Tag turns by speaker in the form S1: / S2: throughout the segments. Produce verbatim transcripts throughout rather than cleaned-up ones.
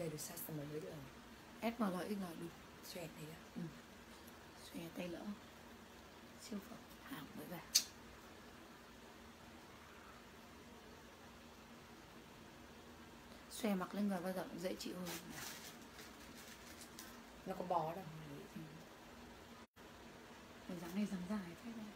S1: được size M mới được.
S2: S M L X L đúng.
S1: Xòe tay á.
S2: Ừ. Xòe tay lỡ. Siêu phẩm hàng mới về. Xòe mặc lên người bao giờ cũng dễ chịu hơn.
S1: Nó có bó đâu.
S2: Ừ. Cái dáng này dáng dài phết đấy.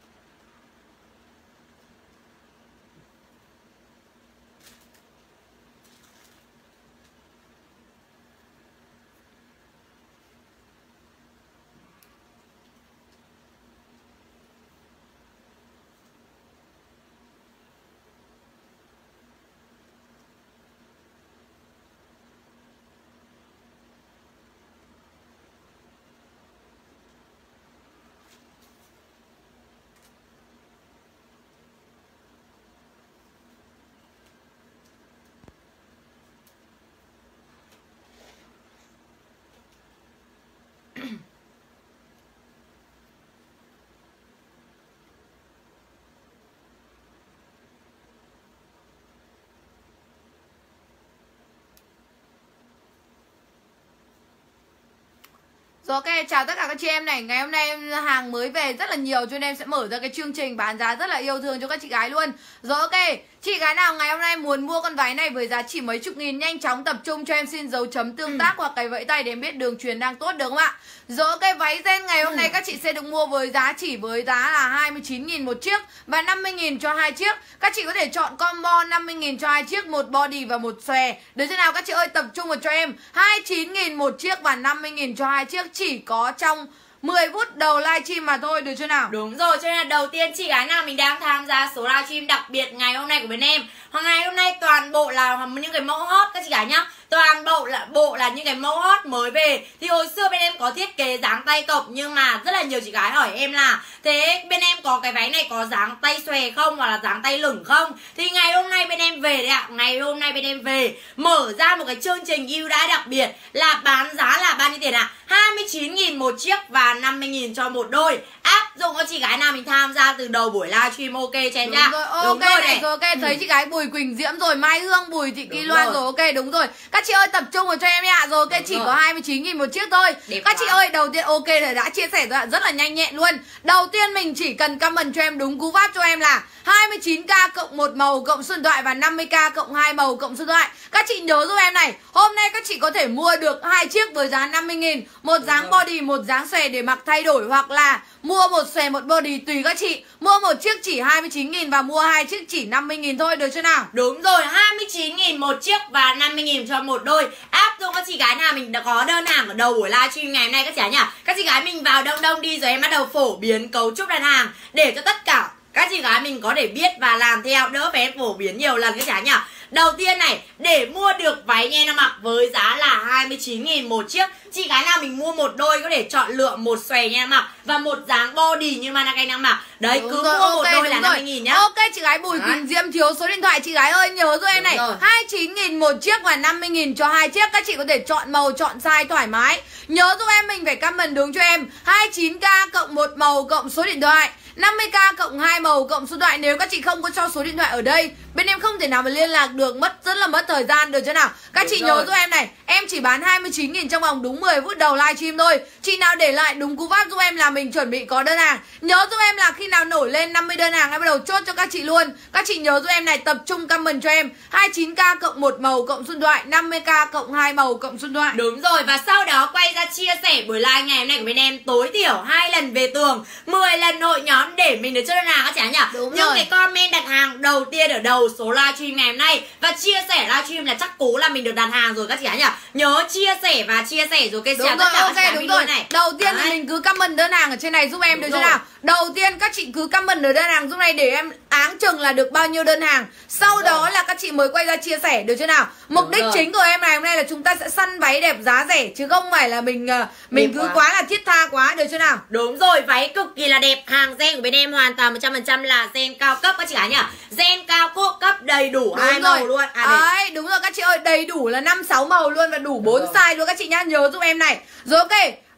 S2: Rồi ok, chào tất cả các chị em này. Ngày hôm nay em hàng mới về rất là nhiều, cho nên em sẽ mở ra cái chương trình bán giá rất là yêu thương cho các chị gái luôn. Rồi ok, chị gái nào ngày hôm nay muốn mua con váy này với giá chỉ mấy chục nghìn, nhanh chóng tập trung cho em xin dấu chấm tương tác hoặc cái vẫy tay để em biết đường truyền đang tốt, được không ạ? Rồi ok, váy gen ngày hôm nay các chị sẽ được mua với giá chỉ với giá là hai mươi chín nghìn một chiếc và năm mươi nghìn cho hai chiếc. Các chị có thể chọn combo năm mươi nghìn cho hai chiếc, một body và một xòe. Được thế nào các chị ơi, tập trung vào cho em hai mươi chín nghìn một chiếc và năm mươi nghìn cho hai chiếc, chỉ có trong mười phút đầu livestream mà thôi, được chưa nào?
S3: Đúng rồi, cho nên là đầu tiên chị gái nào mình đang tham gia số livestream đặc biệt ngày hôm nay của bên em, hôm ngày hôm nay toàn bộ là những cái mẫu hot các chị gái nhá. Toàn bộ là bộ là những cái mẫu hot mới về. Thì hồi xưa bên em có thiết kế dáng tay cộc, nhưng mà rất là nhiều chị gái hỏi em là thế bên em có cái váy này có dáng tay xòe không, hoặc là dáng tay lửng không? Thì ngày hôm nay bên em về đấy ạ. Ngày hôm nay bên em về mở ra một cái chương trình ưu đãi đặc biệt là bán giá là bao nhiêu tiền ạ? hai mươi chín nghìn một chiếc và năm mươi nghìn cho một đôi. Áp dụng cho chị gái nào mình tham gia từ đầu buổi livestream, ok cho em nhá.
S2: Đúng rồi,
S3: đúng
S2: ok
S3: rồi
S2: này, rồi ok, ừ. Thấy chị gái Bùi Quỳnh Diễm rồi, Mai Hương, Bùi Thị Kỳ Loan rồi. rồi, ok đúng rồi. Các chị ơi tập trung vào cho em ạ. Rồi ok, đúng chỉ rồi. Có hai mươi chín nghìn một chiếc thôi. Đẹp các quá. Chị ơi, đầu tiên ok rồi, đã chia sẻ rồi, rất là nhanh nhẹn luôn. Đầu tiên mình chỉ cần comment cho em đúng cú pháp cho em là hai mươi chín k cộng một màu cộng số điện thoại và năm mươi k cộng hai màu cộng số điện thoại. Các chị nhớ giúp em này, hôm nay các chị có thể mua được hai chiếc với giá năm mươi nghìn, một dáng body, một dáng xòe để mặc thay đổi, hoặc là mua một xòe một body tùy các chị. Mua một chiếc chỉ hai mươi chín nghìn và mua hai chiếc chỉ năm mươi nghìn thôi, được chưa nào?
S3: Đúng rồi, hai mươi chín nghìn một chiếc và năm mươi nghìn cho một đôi. Áp dụng các chị gái nào mình đã có đơn hàng ở đầu buổi livestream ngày hôm nay các chị gái nhá. Các chị gái mình vào đông đông đi, rồi em bắt đầu phổ biến cấu trúc đặt hàng để cho tất cả các chị gái mình có thể biết và làm theo, đỡ phải em phổ biến nhiều lần các chị gái nhá. Đầu tiên này, để mua được váy nhen mặc với giá là hai mươi chín nghìn một chiếc, chị gái nào mình mua một đôi có thể chọn lựa một xòe nhen mặc và một dáng body như Manakay đang mặc. Đấy, đúng cứ rồi, mua okay, một đôi là năm mươi nghìn nhá.
S2: Ok, chị gái Bùi Quỳnh Diễm thiếu số điện thoại, chị gái ơi nhớ giúp em này, hai mươi chín nghìn một chiếc và năm mươi nghìn cho hai chiếc. Các chị có thể chọn màu, chọn size thoải mái. Nhớ giúp em mình phải comment đúng cho em hai mươi chín k cộng một màu cộng số điện thoại, năm mươi k cộng hai màu cộng số điện thoại. Nếu các chị không có cho số điện thoại ở đây, bên em không thể nào mà liên lạc được, mất rất là mất thời gian, được chưa nào? Các đúng chị rồi. Nhớ giúp em này, em chỉ bán hai mươi chín nghìn trong vòng đúng mười phút đầu livestream thôi. Chị nào để lại đúng cú pháp giúp em là mình chuẩn bị có đơn hàng. Nhớ giúp em là khi nào nổi lên năm mươi đơn hàng em bắt đầu chốt cho các chị luôn. Các chị nhớ giúp em này, tập trung comment cho em hai mươi chín k cộng một màu cộng số điện thoại, năm mươi k cộng hai màu cộng số điện thoại.
S3: Đúng rồi, và sau đó quay ra chia sẻ buổi live ngày hôm nay của bên em tối thiểu hai lần về tường, mười lần hội nhóm để mình được chốt đơn hàng các chị nhỉ. Đúng những rồi. Cái comment đặt hàng đầu tiên ở đầu số livestream ngày hôm nay và chia sẻ livestream là chắc cú là mình được đặt hàng rồi các chị nhỉ. Nhớ chia sẻ và chia sẻ rồi cái
S2: đúng rồi,
S3: tất cả
S2: ok
S3: các
S2: đúng rồi
S3: này.
S2: Đầu tiên thì mình cứ comment đơn hàng ở trên này giúp em, đúng được chưa nào? Đầu tiên các chị cứ comment ở đơn hàng giúp này để em áng chừng là được bao nhiêu đơn hàng. Sau đúng đó rồi. Là các chị mới quay ra chia sẻ, được chưa nào? Mục đúng đích rồi. Chính của em ngày hôm nay là chúng ta sẽ săn váy đẹp giá rẻ, chứ không phải là mình mình đẹp cứ quá. quá là thiết tha quá, được chưa nào?
S3: Đúng rồi, váy cực kỳ là đẹp. Hàng gen của bên em hoàn toàn một trăm phần trăm là gen cao cấp các chị gái nhỉ. Gen cao cấp đầy đủ đúng hai rồi. Màu luôn. À,
S2: đấy, đúng rồi các chị ơi, đầy đủ là năm sáu màu luôn và đủ bốn size luôn các chị nhá. Nhớ giúp em này. Rồi ok.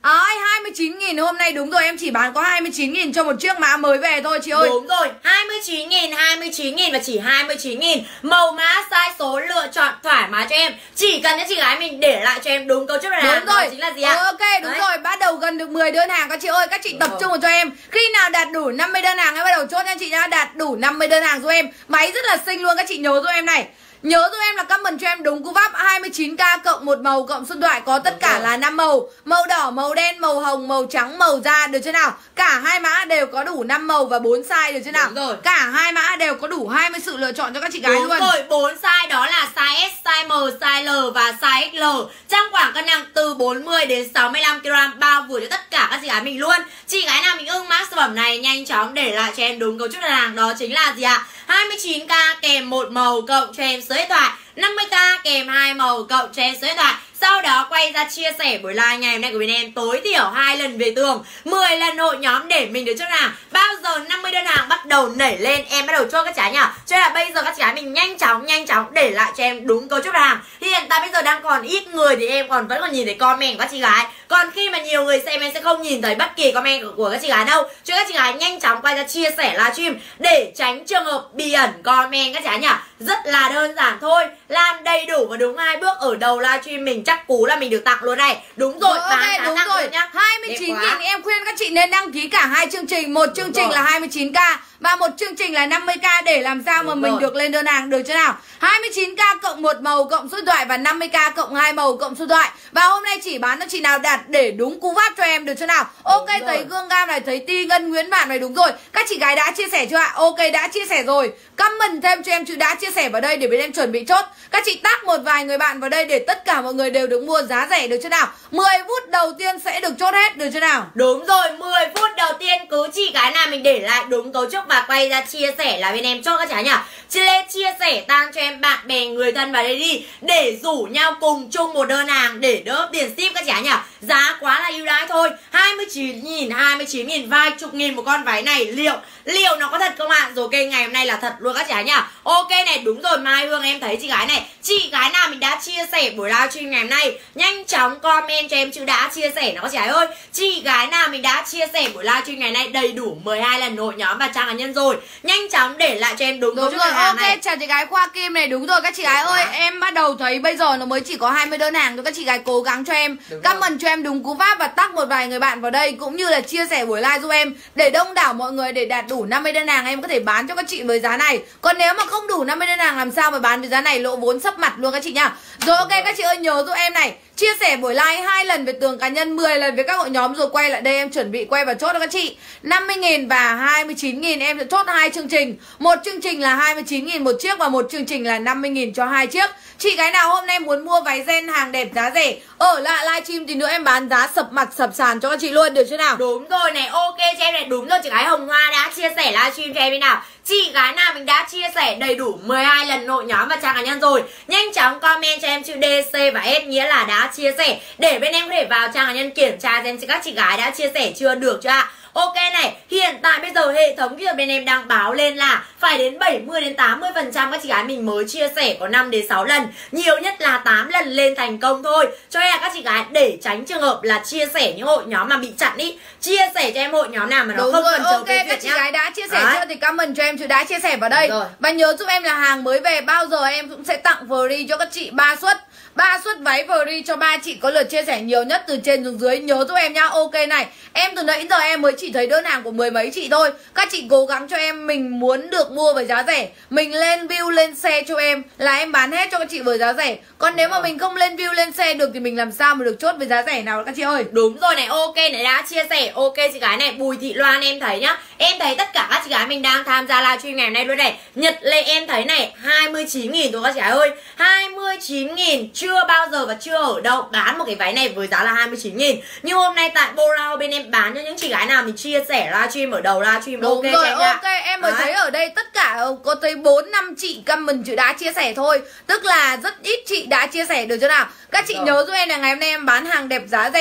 S2: Ai hai mươi chín nghìn hôm nay đúng rồi, em chỉ bán có hai mươi chín nghìn cho một chiếc mã mới về thôi chị ơi.
S3: Đúng rồi, hai mươi chín nghìn, hai mươi chín nghìn và chỉ hai mươi chín nghìn. Màu mã size số lựa chọn thoải mái cho em. Chỉ cần những chị gái mình để lại cho em đúng cấu trúc đơn hàng.
S2: Đúng rồi.
S3: Chính là gì ạ?
S2: Ừ, ok, đúng Đấy. rồi, bắt đầu gần được mười đơn hàng các chị ơi. Các chị đúng tập rồi. trung vào cho em. Khi nào đạt đủ năm mươi đơn hàng em bắt đầu chốt nha chị nhá. Đạt đủ năm mươi đơn hàng giúp em. Máy rất là xinh luôn, các chị nhớ giúp em này. Nhớ giúp em là comment cho em đúng cú pháp hai mươi chín k cộng một màu cộng số điện thoại có tất đúng cả rồi. là năm màu. Màu đỏ, màu đen, màu hồng, màu trắng, màu da được chưa nào? Cả hai mã đều có đủ năm màu và bốn size được chưa nào? Đúng rồi. Cả hai mã đều có đủ hai mươi sự lựa chọn cho các chị gái đúng luôn. Đúng rồi,
S3: bốn size đó là size S, size M, size L và size ích lờ. Trong khoảng cân nặng từ bốn mươi đến sáu mươi lăm ki lô gam bao vừa cho tất cả các chị gái mình luôn. Chị gái nào mình ưng mã sản phẩm này nhanh chóng để lại cho em đúng cấu trúc đơn hàng, đó chính là gì ạ? hai mươi chín k kèm một màu cộng cho em số điện thoại, năm mươi k kèm hai màu cộng cho em số điện thoại. Sau đó quay ra chia sẻ buổi live ngày hôm nay của bên em tối thiểu hai lần về tường, mười lần hội nhóm để mình được chốt hàng. Bao giờ năm mươi đơn hàng bắt đầu nảy lên em bắt đầu chốt các trái nhỉ. Cho nên là bây giờ các chị gái mình nhanh chóng nhanh chóng để lại cho em đúng cấu trúc hàng. Hiện tại bây giờ đang còn ít người thì em còn vẫn còn nhìn thấy comment của các chị gái. Còn khi mà nhiều người xem em sẽ không nhìn thấy bất kỳ comment của, của các chị gái đâu. Cho nên các chị gái nhanh chóng quay ra chia sẻ livestream để tránh trường hợp bị ẩn comment các chị gái nhỉ. Rất là đơn giản thôi, làm đầy đủ và đúng hai bước ở đầu livestream mình chắc cú là mình được tặng luôn này. Đúng rồi,
S2: bán okay, đúng rồi nhá. hai mươi chín nghìn em khuyên các chị nên đăng ký cả hai chương trình. Một chương đúng trình rồi. là hai mươi chín k và một chương trình là năm mươi k để làm sao đúng mà rồi. mình được lên đơn hàng được chưa nào? hai mươi chín k cộng một màu cộng số điện thoại và năm mươi k cộng hai màu cộng số điện thoại. Và hôm nay chỉ bán cho chị nào đạt để đúng cú pháp cho em được chưa nào? Ok, thấy Gương Gam này, thấy Ti Ngân Nguyễn Bạn này đúng rồi. Các chị gái đã chia sẻ chưa ạ? Ok, đã chia sẻ rồi. Comment thêm cho em chữ đã chia sẻ vào đây để bên em chuẩn bị chốt. Các chị tag một vài người bạn vào đây để tất cả mọi người đều được mua giá rẻ được chưa nào? mười phút đầu tiên sẽ được chốt hết được chưa nào?
S3: Đúng rồi, mười phút đầu tiên cứ chị gái nào mình để lại đúng cấu trúc và quay ra chia sẻ là bên em chốt các trái nhỉ. Chị lên chia sẻ tag cho em bạn bè người thân vào đây đi để rủ nhau cùng chung một đơn hàng để đỡ tiền ship các trái nhỉ. Giá quá là ưu đãi thôi, hai mươi chín nghìn, hai mươi chín nghìn, vài chục nghìn một con váy này. Liệu liệu nó có thật không ạ? À? Rồi kênh ngày hôm nay là thật luôn các trái nhỉ. Ok này, đúng rồi, Mai Hương em thấy chị gái này. Chị gái nào mình đã chia sẻ buổi livestream ngày hôm nay nhanh chóng comment cho em chữ đã chia sẻ nó các trái ơi. Chị gái nào mình đã chia sẻ buổi livestream ngày nay đầy đủ mười hai lần hội nhóm và trang cá nhân rồi, nhanh chóng để lại cho em đúng
S2: đúng rồi. Ok này. Chào chị gái Khoa Kim này, đúng rồi các chị gái ơi, em bắt đầu thấy bây giờ nó mới chỉ có hai mươi đơn hàng thôi. Các chị gái cố gắng cho em comment cho em đúng cú pháp và tag một vài người bạn vào đây cũng như là chia sẻ buổi live giúp em để đông đảo mọi người để đạt đủ năm mươi đơn hàng em có thể bán cho các chị với giá này. Còn nếu mà không đủ năm mươi đơn hàng làm sao mà bán với giá này, lỗ vốn sấp mặt luôn các chị nhá. Rồi ok các chị ơi, nhớ giúp em này, chia sẻ buổi live hai lần về tường cá nhân, mười lần với các hội nhóm rồi quay lại đây em chuẩn bị quay và chốt cho các chị. năm mươi nghìn và hai mươi chín nghìn em sẽ chốt hai chương trình. Một chương trình là hai mươi chín nghìn một chiếc và một chương trình là năm mươi nghìn cho hai chiếc. Chị gái nào hôm nay muốn mua váy gen hàng đẹp giá rẻ ở lại livestream thì nữa em bán giá sập mặt sập sàn cho các chị luôn được chưa nào?
S3: Đúng rồi này, ok cho em này, đúng rồi, chị gái Hồng Hoa đã chia sẻ livestream cho em đi nào. Chị gái nào mình đã chia sẻ đầy đủ mười hai lần hội nhóm và trang cá nhân rồi, nhanh chóng comment cho em chữ đê xê và S nghĩa là đã chia sẻ để bên em có thể vào trang cá nhân kiểm tra xem các chị gái đã chia sẻ chưa được chưa ạ? Ok này, hiện tại bây giờ hệ thống kia bên em đang báo lên là phải đến bảy mươi đến tám mươi phần trăm các chị gái mình mới chia sẻ có năm đến sáu lần, nhiều nhất là tám lần lên thành công thôi. Cho nên là các chị gái để tránh trường hợp là chia sẻ những hội nhóm mà bị chặn ý, chia sẻ cho em hội nhóm nào mà nó đúng không rồi, cần
S2: ok các chị nhá. Gái đã chia sẻ đấy. Chưa thì comment cho em chữ đã chia sẻ vào đây. Và nhớ giúp em là hàng mới về bao giờ em cũng sẽ tặng free cho các chị ba suất. ba suất váy free cho ba chị có lượt chia sẻ nhiều nhất từ trên xuống dưới. Nhớ giúp em nhá. Ok này, em từ nãy giờ em mới chỉ thấy đơn hàng của mười mấy chị thôi. Các chị cố gắng cho em, mình muốn được mua với giá rẻ, mình lên view lên share cho em là em bán hết cho các chị với giá rẻ. Còn nếu mà mình không lên view lên share được thì mình làm sao mà được chốt với giá rẻ nào các chị ơi.
S3: Đúng rồi này, ok này đã chia sẻ. Ok chị gái này, Bùi Thị Loan em thấy nhá, em thấy tất cả các chị gái mình đang tham gia livestream ngày hôm nay luôn này. Nhật Lê em thấy này, hai mươi chín nghìn thôi các chị gái ơi, hai mươi chín nghìn. Chưa bao giờ và chưa ở đâu bán một cái váy này với giá là hai mươi chín nghìn. Nhưng hôm nay tại Borao bên em bán cho những chị gái nào mình chia sẻ livestream ở đầu livestream.
S2: Đúng
S3: ok
S2: rồi,
S3: em
S2: ok ạ. Em mới thấy ở đây tất cả có tới bốn năm chị comment chữ đã chia sẻ thôi. Tức là rất ít chị đã chia sẻ được chưa nào. Các chị rồi. Nhớ giúp em là ngày hôm nay em bán hàng đẹp giá rẻ.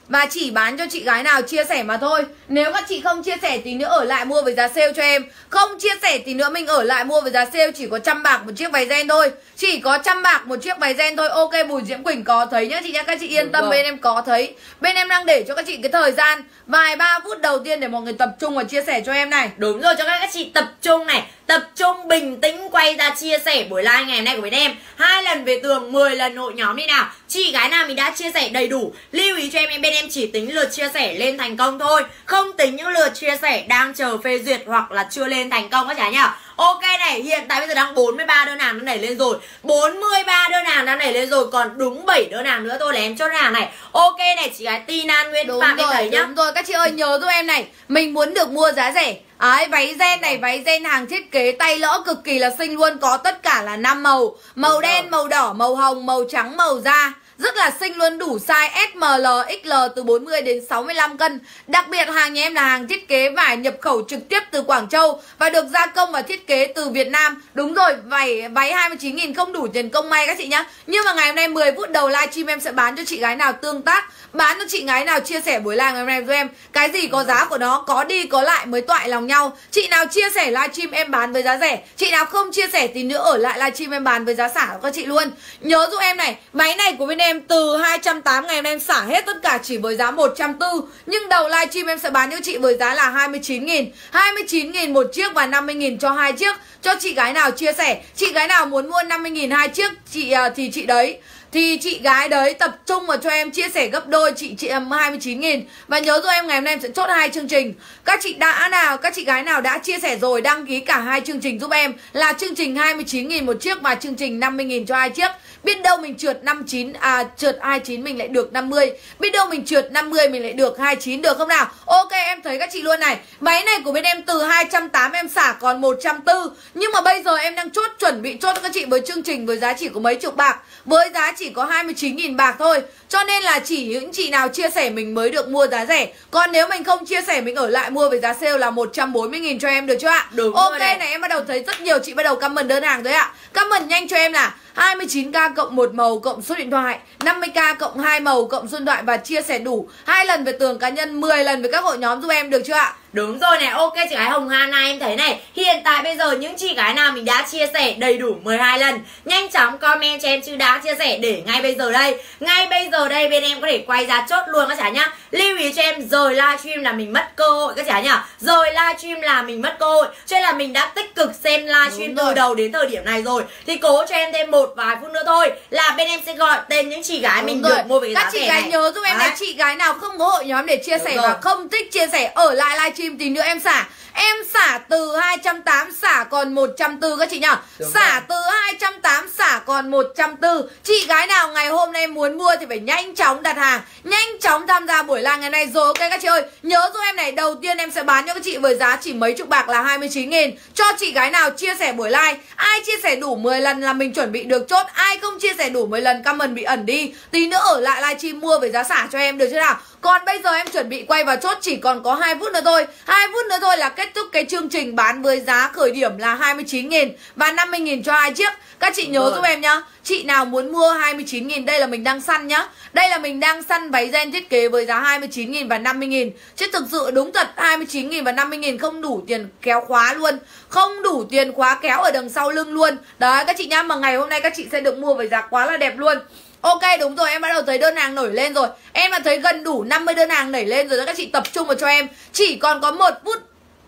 S2: và chỉ bán cho chị gái nào chia sẻ mà thôi. Nếu các chị không chia sẻ tí nữa ở lại mua với giá sale cho em. Không chia sẻ tí nữa mình ở lại mua với giá sale, chỉ có trăm bạc một chiếc váy ren thôi. Chỉ có trăm bạc một chiếc váy ren thôi. Ok, Bùi Diễm Quỳnh có thấy nhá chị nhá. Các chị yên tâm, bên em có thấy. Bên em đang để cho các chị cái thời gian vài ba phút đầu tiên để mọi người tập trung và chia sẻ cho em này.
S3: Đúng rồi, cho các chị tập trung này, tập trung bình tĩnh quay ra chia sẻ buổi live ngày hôm nay của bên em. Hai lần về tường, mười lần hội nhóm đi nào. Chị gái nào mình đã chia sẻ đầy đủ, lưu ý cho em, em bên em chỉ tính lượt chia sẻ lên thành công thôi, không tính những lượt chia sẻ đang chờ phê duyệt hoặc là chưa lên thành công các chị nhá. Ok này, hiện tại bây giờ đang bốn mươi ba đơn hàng đang đẩy lên rồi, bốn mươi ba đơn hàng đang đẩy lên rồi, còn đúng bảy đơn hàng nữa thôi là em chốt hàng này. Ok này, chị gái Tina Nguyên
S2: Đúng
S3: Phạm em
S2: rồi,
S3: thấy nhá.
S2: đúng rồi, các chị ơi nhớ giúp em này, mình muốn được mua giá rẻ. Ấy, váy ren này, váy ren hàng thiết kế tay lỡ cực kỳ là xinh luôn, có tất cả là năm màu, màu
S3: Đúng
S2: đen,
S3: rồi.
S2: màu đỏ, màu hồng, màu trắng, màu da. Rất là xinh luôn, đủ size S, M, L, X L từ bốn mươi đến sáu mươi lăm cân. Đặc biệt hàng nhà em là hàng thiết kế vải nhập khẩu trực tiếp từ Quảng Châu và được gia công và thiết kế từ Việt Nam. Đúng rồi, váy váy hai mươi chín nghìn không đủ tiền công may các chị nhá. Nhưng mà ngày hôm nay mười phút đầu livestream em sẽ bán cho chị gái nào tương tác, bán cho chị gái nào chia sẻ buổi live ngày hôm nay với em. Cái gì có giá của nó, có đi có lại mới toại lòng nhau. Chị nào chia sẻ livestream em bán với giá rẻ, chị nào không chia sẻ tí nữa ở lại livestream em bán với giá xả của các chị luôn. Nhớ giúp em này, váy này của bên em từ hai trăm tám mươi ngày hôm nay em xả hết tất cả chỉ với giá một trăm bốn mươi. Nhưng đầu livestream em sẽ bán cho chị với giá là hai mươi chín nghìn. hai mươi chín nghìn một chiếc và năm mươi nghìn cho hai chiếc. Cho chị gái nào chia sẻ, chị gái nào muốn mua năm mươi nghìn hai chiếc chị thì chị đấy thì chị gái đấy tập trung vào cho em chia sẻ gấp đôi chị chị em hai mươi chín nghìn. Và nhớ rồi em, ngày hôm nay em sẽ chốt hai chương trình. Các chị đã nào, các chị gái nào đã chia sẻ rồi đăng ký cả hai chương trình giúp em là chương trình hai mươi chín nghìn một chiếc và chương trình năm mươi nghìn cho hai chiếc. Biết đâu mình trượt năm mươi chín à trượt hai mươi chín mình lại được năm mươi. Biết đâu mình trượt năm mươi mình lại được hai mươi chín, được không nào? Ok, em thấy các chị luôn này. Váy này của bên em từ hai trăm tám mươi em xả còn một trăm bốn mươi. Nhưng mà bây giờ em đang chốt, chuẩn bị chốt cho các chị với chương trình với giá chỉ có mấy chục bạc, với giá chỉ có hai mươi chín nghìn bạc thôi. Cho nên là chỉ những chị nào chia sẻ mình mới được mua giá rẻ. Còn nếu mình không chia sẻ mình ở lại mua với giá sale là một trăm bốn mươi nghìn cho em, được chưa ạ?
S3: Đúng
S2: ok
S3: rồi
S2: này.
S3: này.
S2: Em bắt đầu thấy rất nhiều chị bắt đầu comment đơn hàng rồi ạ. Comment nhanh cho em là hai mươi chín k cộng một màu cộng số điện thoại, năm mươi k cộng hai màu cộng số điện thoại và chia sẻ đủ hai lần về tường cá nhân, mười lần với các hội nhóm giúp em, được chưa ạ?
S3: Đúng rồi này, ok chị gái Hồng Hana em thấy này. Hiện tại bây giờ những chị gái nào mình đã chia sẻ đầy đủ mười hai lần, nhanh chóng comment cho em chữ đã chia sẻ để ngay bây giờ đây. Ngay bây giờ đây bên em có thể quay ra chốt luôn các chị nhá. Lưu ý cho em, rồi livestream là mình mất cơ hội các chị nhá. Rồi livestream là mình mất cơ hội. Cho nên là mình đã tích cực xem livestream từ đầu đến thời điểm này rồi. Thì cố cho em thêm một vài phút nữa thôi là bên em sẽ gọi tên những chị gái mình được mua với giá rẻ này.
S2: Các chị gái nhớ giúp em là chị gái nào không có hội nhóm để chia sẻ và không thích chia sẻ ở lại livestream tí nữa em xả. Em xả từ hai trăm tám mươi xả còn một trăm bốn mươi các chị nhá. Xả từ hai trăm tám mươi xả còn một trăm bốn mươi. Chị gái nào ngày hôm nay muốn mua thì phải nhanh chóng đặt hàng, nhanh chóng tham gia buổi live ngày nay rồi. Ok các chị ơi, nhớ giúp em này, đầu tiên em sẽ bán cho các chị với giá chỉ mấy chục bạc là hai mươi chín nghìn. Cho chị gái nào chia sẻ buổi live, ai chia sẻ đủ mười lần là mình chuẩn bị được chốt. Ai không chia sẻ đủ mười lần comment bị ẩn đi. Tí nữa ở lại livestream mua với giá xả cho em, được chưa nào? Còn bây giờ em chuẩn bị quay vào chốt, chỉ còn có hai phút nữa thôi. hai phút nữa thôi là kết thúc cái chương trình bán với giá khởi điểm là hai mươi chín nghìn và năm mươi nghìn cho hai chiếc. Các chị nhớ giúp em nhá. Chị nào muốn mua hai mươi chín nghìn, đây là mình đang săn nhá. Đây là mình đang săn váy ren thiết kế với giá hai mươi chín nghìn và năm mươi nghìn. Chứ thực sự đúng thật hai mươi chín nghìn và năm mươi nghìn không đủ tiền kéo khóa luôn. Không đủ tiền khóa kéo ở đằng sau lưng luôn. Đấy các chị nhá, mà ngày hôm nay các chị sẽ được mua với giá quá là đẹp luôn. Ok đúng rồi, em bắt đầu thấy đơn hàng nổi lên rồi. Em đã thấy gần đủ năm mươi đơn hàng nảy lên rồi đó. Các chị tập trung vào cho em. Chỉ còn có một phút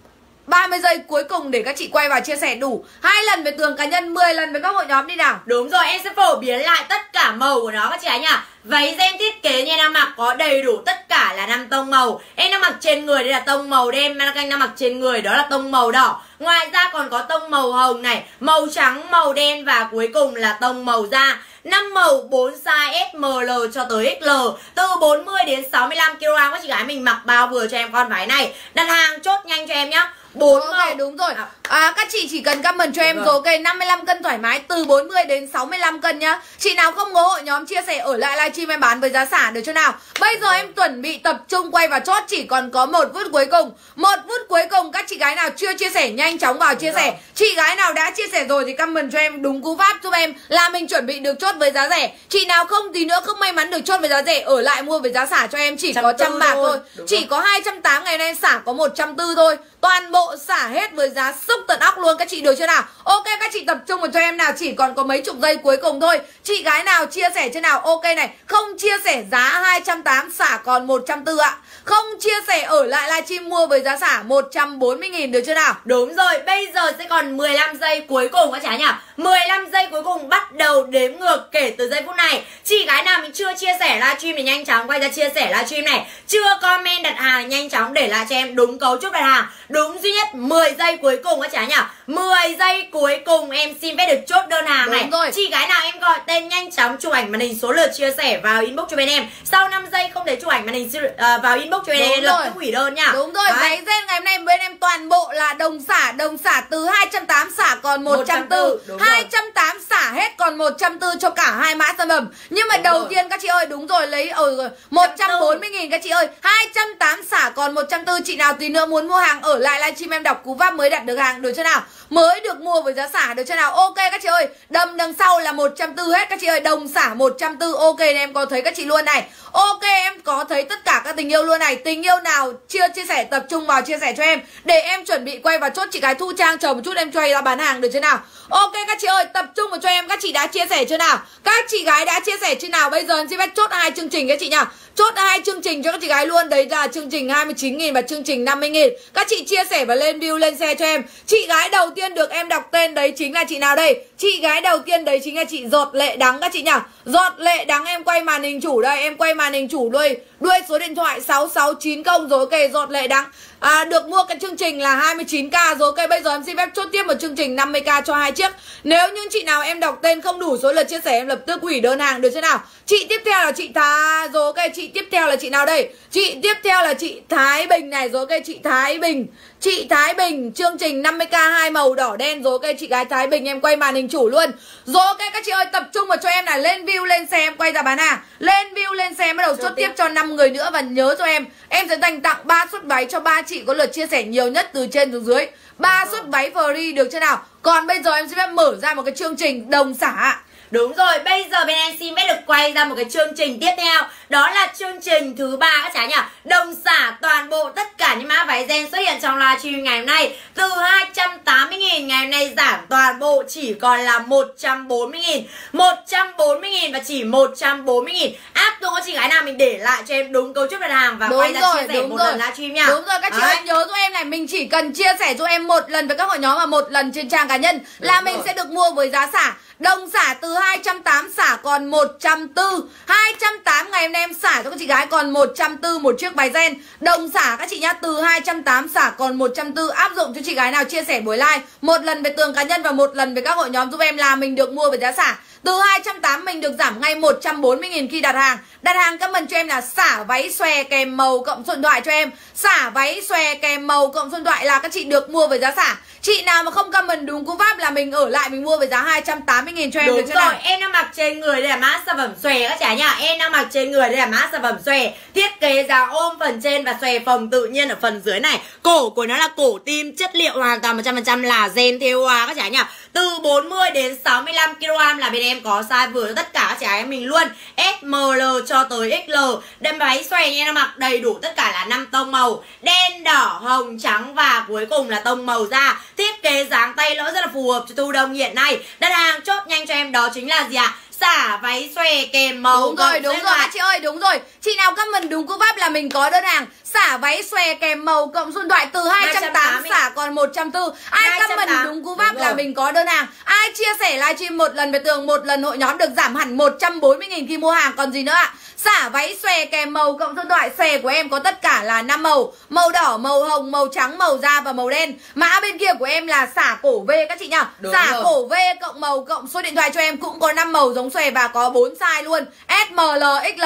S2: ba mươi giây cuối cùng để các chị quay vào chia sẻ đủ hai lần về tường cá nhân, mười lần với các hội nhóm đi nào.
S3: Đúng rồi, em sẽ phổ biến lại tất cả màu của nó các chị ấy nhá. Váy ren thiết kế như em đang mặc có đầy đủ tất cả là năm tông màu. Em đang mặc trên người đây là tông màu đen, anh đang mặc trên người đó là tông màu đỏ. Ngoài ra còn có tông màu hồng này, màu trắng, màu đen và cuối cùng là tông màu da. năm màu bốn size S, M, L cho tới X L, từ bốn mươi đến sáu mươi lăm ki lô gam các chị gái mình mặc bao vừa cho em con váy này. Đặt hàng chốt nhanh cho em nhá. bốn
S2: Ok
S3: màu.
S2: đúng rồi. À, các chị chỉ cần comment cho em rồi ok năm mươi lăm cân thoải mái từ bốn mươi đến sáu mươi lăm cân nhá. Chị nào không có hội nhóm chia sẻ ở lại livestream em bán với giá xả được chưa nào? Bây giờ em chuẩn bị tập trung quay và chốt, chỉ còn có một phút cuối cùng. Một phút cuối cùng, các chị gái nào chưa chia sẻ nhanh chóng vào chia sẻ. Chị gái nào đã chia sẻ rồi thì comment cho em đúng cú pháp giúp em là mình chuẩn bị được chốt với giá rẻ. Chị nào không tí nữa không may mắn được chốt với giá rẻ ở lại mua với giá xả cho em chỉ có trăm bạc thôi. Chỉ có hai trăm tám mươi, ngày nay xả có một trăm bốn mươi thôi. Toàn bộ xả hết với giá sốc tận óc luôn các chị được chưa nào? Ok các chị tập trung vào cho em nào, chỉ còn có mấy chục giây cuối cùng thôi. Chị gái nào chia sẻ chưa nào? Ok này, không chia sẻ giá hai trăm tám mươi xả còn một trăm bốn mươi ạ. Không chia sẻ ở lại livestream mua với giá xả một trăm bốn mươi nghìn được chưa nào?
S3: Đúng rồi, bây giờ sẽ còn mười lăm giây cuối cùng các chị nhỉ? mười lăm giây cuối cùng bắt đầu đếm ngược kể từ giây phút này. Chị gái nào mình chưa chia sẻ livestream thì nhanh chóng quay ra chia sẻ livestream này. Chưa comment đặt hàng nhanh chóng để lại cho em đúng cấu trúc đặt hàng. Đúng duy nhất mười giây cuối cùng các chị nhỉ? mười giây cuối cùng em xin phép được chốt đơn hàng này. Rồi. Chị gái nào em gọi tên nhanh chóng chụp ảnh màn hình số lượt chia sẻ vào inbox cho bên em. Sau năm giây không thể chụp ảnh màn hình uh, vào inbox cho bên em lập tức hủy đơn nha.
S2: Đúng rồi, váy ren ngày hôm nay bên em toàn bộ là đồng xả, đồng xả từ hai trăm tám mươi xả còn một trăm bốn mươi. hai trăm tám mươi xả hết còn một trăm bốn mươi cho cả hai mã sản phẩm. Nhưng mà đúng đầu rồi. Tiên các chị ơi, đúng rồi, lấy ở một trăm bốn mươi nghìn các chị ơi. hai trăm tám mươi xả còn một trăm bốn mươi. Chị nào tí nữa muốn mua hàng ở lại livestream em đọc cú pháp mới đặt được hàng được chưa nào? Mới được mua với giá xả được chưa nào? Ok các chị ơi, đầm đằng sau là một trăm bốn mươi hết các chị ơi, đồng xả một trăm bốn mươi. Ok này, em có thấy các chị luôn này. Ok em có thấy tất cả các tình yêu luôn này. Tình yêu nào chưa chia sẻ tập trung vào chia sẻ cho em để em chuẩn bị quay vào chốt. Chị gái Thu Trang chờ một chút em cho ra bán hàng được chưa nào? Ok các chị ơi, tập trung vào cho em. Các chị đã chia sẻ chưa nào? Các chị gái đã chia sẻ chưa nào? Bây giờ em xin phép chốt hai chương trình các chị nhá. Chốt hai chương trình cho các chị gái luôn. Đấy là chương trình hai mươi chín nghìn và chương trình năm mươi nghìn. Các chị chia sẻ và lên view lên xe cho em. Chị gái đầu tiên được em đọc tên đấy chính là chị nào đây? Chị gái đầu tiên đấy chính là chị Giọt Lệ Đắng các chị nhá. Giọt Lệ Đắng, em quay màn hình chủ đây. Em quay màn hình chủ đuôi đuôi số điện thoại sáu sáu chín không rồi. Ok, Giọt Lệ Đắng à, được mua cái chương trình là hai mươi chín k rồi. Ok, bây giờ em xin phép chốt tiếp một chương trình năm mươi k cho hai chiếc. Nếu những chị nào em đọc tên không đủ số lượt chia sẻ em lập tức hủy đơn hàng được chưa nào? Chị tiếp theo là chị Thà rồi. Ok, chị tiếp theo là chị nào đây? Chị tiếp theo là chị Thái Bình này rồi. Ok, chị Thái Bình. Chị Thái Bình, chương trình năm mươi k hai màu đỏ đen rồi. Ok, chị gái Thái Bình em quay màn hình chủ luôn. Rồi ok các chị ơi, tập trung vào cho em này, lên view lên xe em quay ra bán hàng. Lên view lên xe bắt đầu chốt tiếp cho năm người nữa. Và nhớ cho em, em sẽ dành tặng ba suất váy cho ba chị có lượt chia sẻ nhiều nhất từ trên xuống dưới. ba suất váy free được chưa nào? Còn bây giờ em sẽ phép mở ra một cái chương trình đồng xả.
S3: Đúng rồi, bây giờ bên em xin phép được quay ra một cái chương trình tiếp theo. Đó là chương trình thứ ba các cháu nhỉ. Đồng xả toàn bộ tất cả những mã váy ren xuất hiện trong livestream ngày hôm nay. Từ hai trăm tám mươi nghìn ngày hôm nay giảm toàn bộ chỉ còn là một trăm bốn mươi nghìn. một trăm bốn mươi nghìn và chỉ một trăm bốn mươi nghìn. Áp dụng các chị gái nào mình để lại cho em đúng cấu trúc đặt hàng và đúng quay ra rồi, chia sẻ một rồi. lần livestream nha.
S2: Đúng rồi các chị ơi, nhớ giúp em này, mình chỉ cần chia sẻ cho em một lần với các hội nhóm và một lần trên trang cá nhân đúng là rồi. Mình sẽ được mua với giá xả. Đồng xả từ hai trăm tám mươi xả còn một trăm bốn mươi. hai trăm tám mươi ngày hôm nay em xả cho các chị gái còn một trăm bốn mươi một chiếc váy ren. Đồng xả các chị nhá, từ hai trăm tám mươi xả còn một trăm bốn mươi. Áp dụng cho chị gái nào chia sẻ buổi live một lần về tường cá nhân và một lần về các hội nhóm giúp em là mình được mua với giá xả. Từ hai trăm tám mươi mình được giảm ngay một trăm bốn mươi nghìn khi đặt hàng. Đặt hàng comment cho em là xả váy xòe kèm màu cộng số điện thoại cho em. Xả váy xòe kèm màu cộng số điện thoại là các chị được mua với giá xả. Chị nào mà không comment đúng cú pháp là mình ở lại mình mua với giá hai trăm tám mươi nghìn cho em.
S3: Đúng
S2: được chưa nào?
S3: Em đang mặc trên người đây là mã sản phẩm xòe các chị nhá. Em đang mặc trên người đây là mã sản phẩm xòe. Thiết kế dáng ôm phần trên và xòe phồng tự nhiên ở phần dưới này. Cổ của nó là cổ tim, chất liệu hoàn toàn một trăm phần trăm là ren thêu hoa các chị nhá. Từ bốn mươi đến sáu mươi lăm ki lô gam là bên em có size vừa cho tất cả các chị em mình luôn. S M L cho tới ích lờ. Đầm váy xòe nha, nó mặc đầy đủ tất cả là năm tông màu: đen, đỏ, hồng, trắng và cuối cùng là tông màu da. Thiết kế dáng tay lỗ rất là phù hợp cho thu đông hiện nay. Đặt hàng chốt nhanh cho em đó chính là gì ạ? À? Xả váy xòe kèm màu.
S2: Đúng rồi, đúng rồi, chị ơi, đúng rồi. Chị nào comment đúng cú pháp là mình có đơn hàng xả váy xòe kèm màu cộng số điện thoại từ hai trăm tám mươi xả còn một trăm bốn mươi. Ai comment đúng cú pháp là mình có đơn hàng. Ai chia sẻ livestream một lần về tường, một lần hội nhóm được giảm hẳn một trăm bốn mươi nghìn khi mua hàng. Còn gì nữa ạ? Xả váy xòe kèm màu cộng số điện thoại. Xòe của em có tất cả là năm màu: màu đỏ, màu hồng, màu trắng, màu da và màu đen. Mã bên kia của em là xả cổ V các chị nhá. Đúng xả rồi. Cổ V cộng màu cộng số điện thoại cho em cũng có năm màu giống xòe và có bốn size luôn: S M L X L.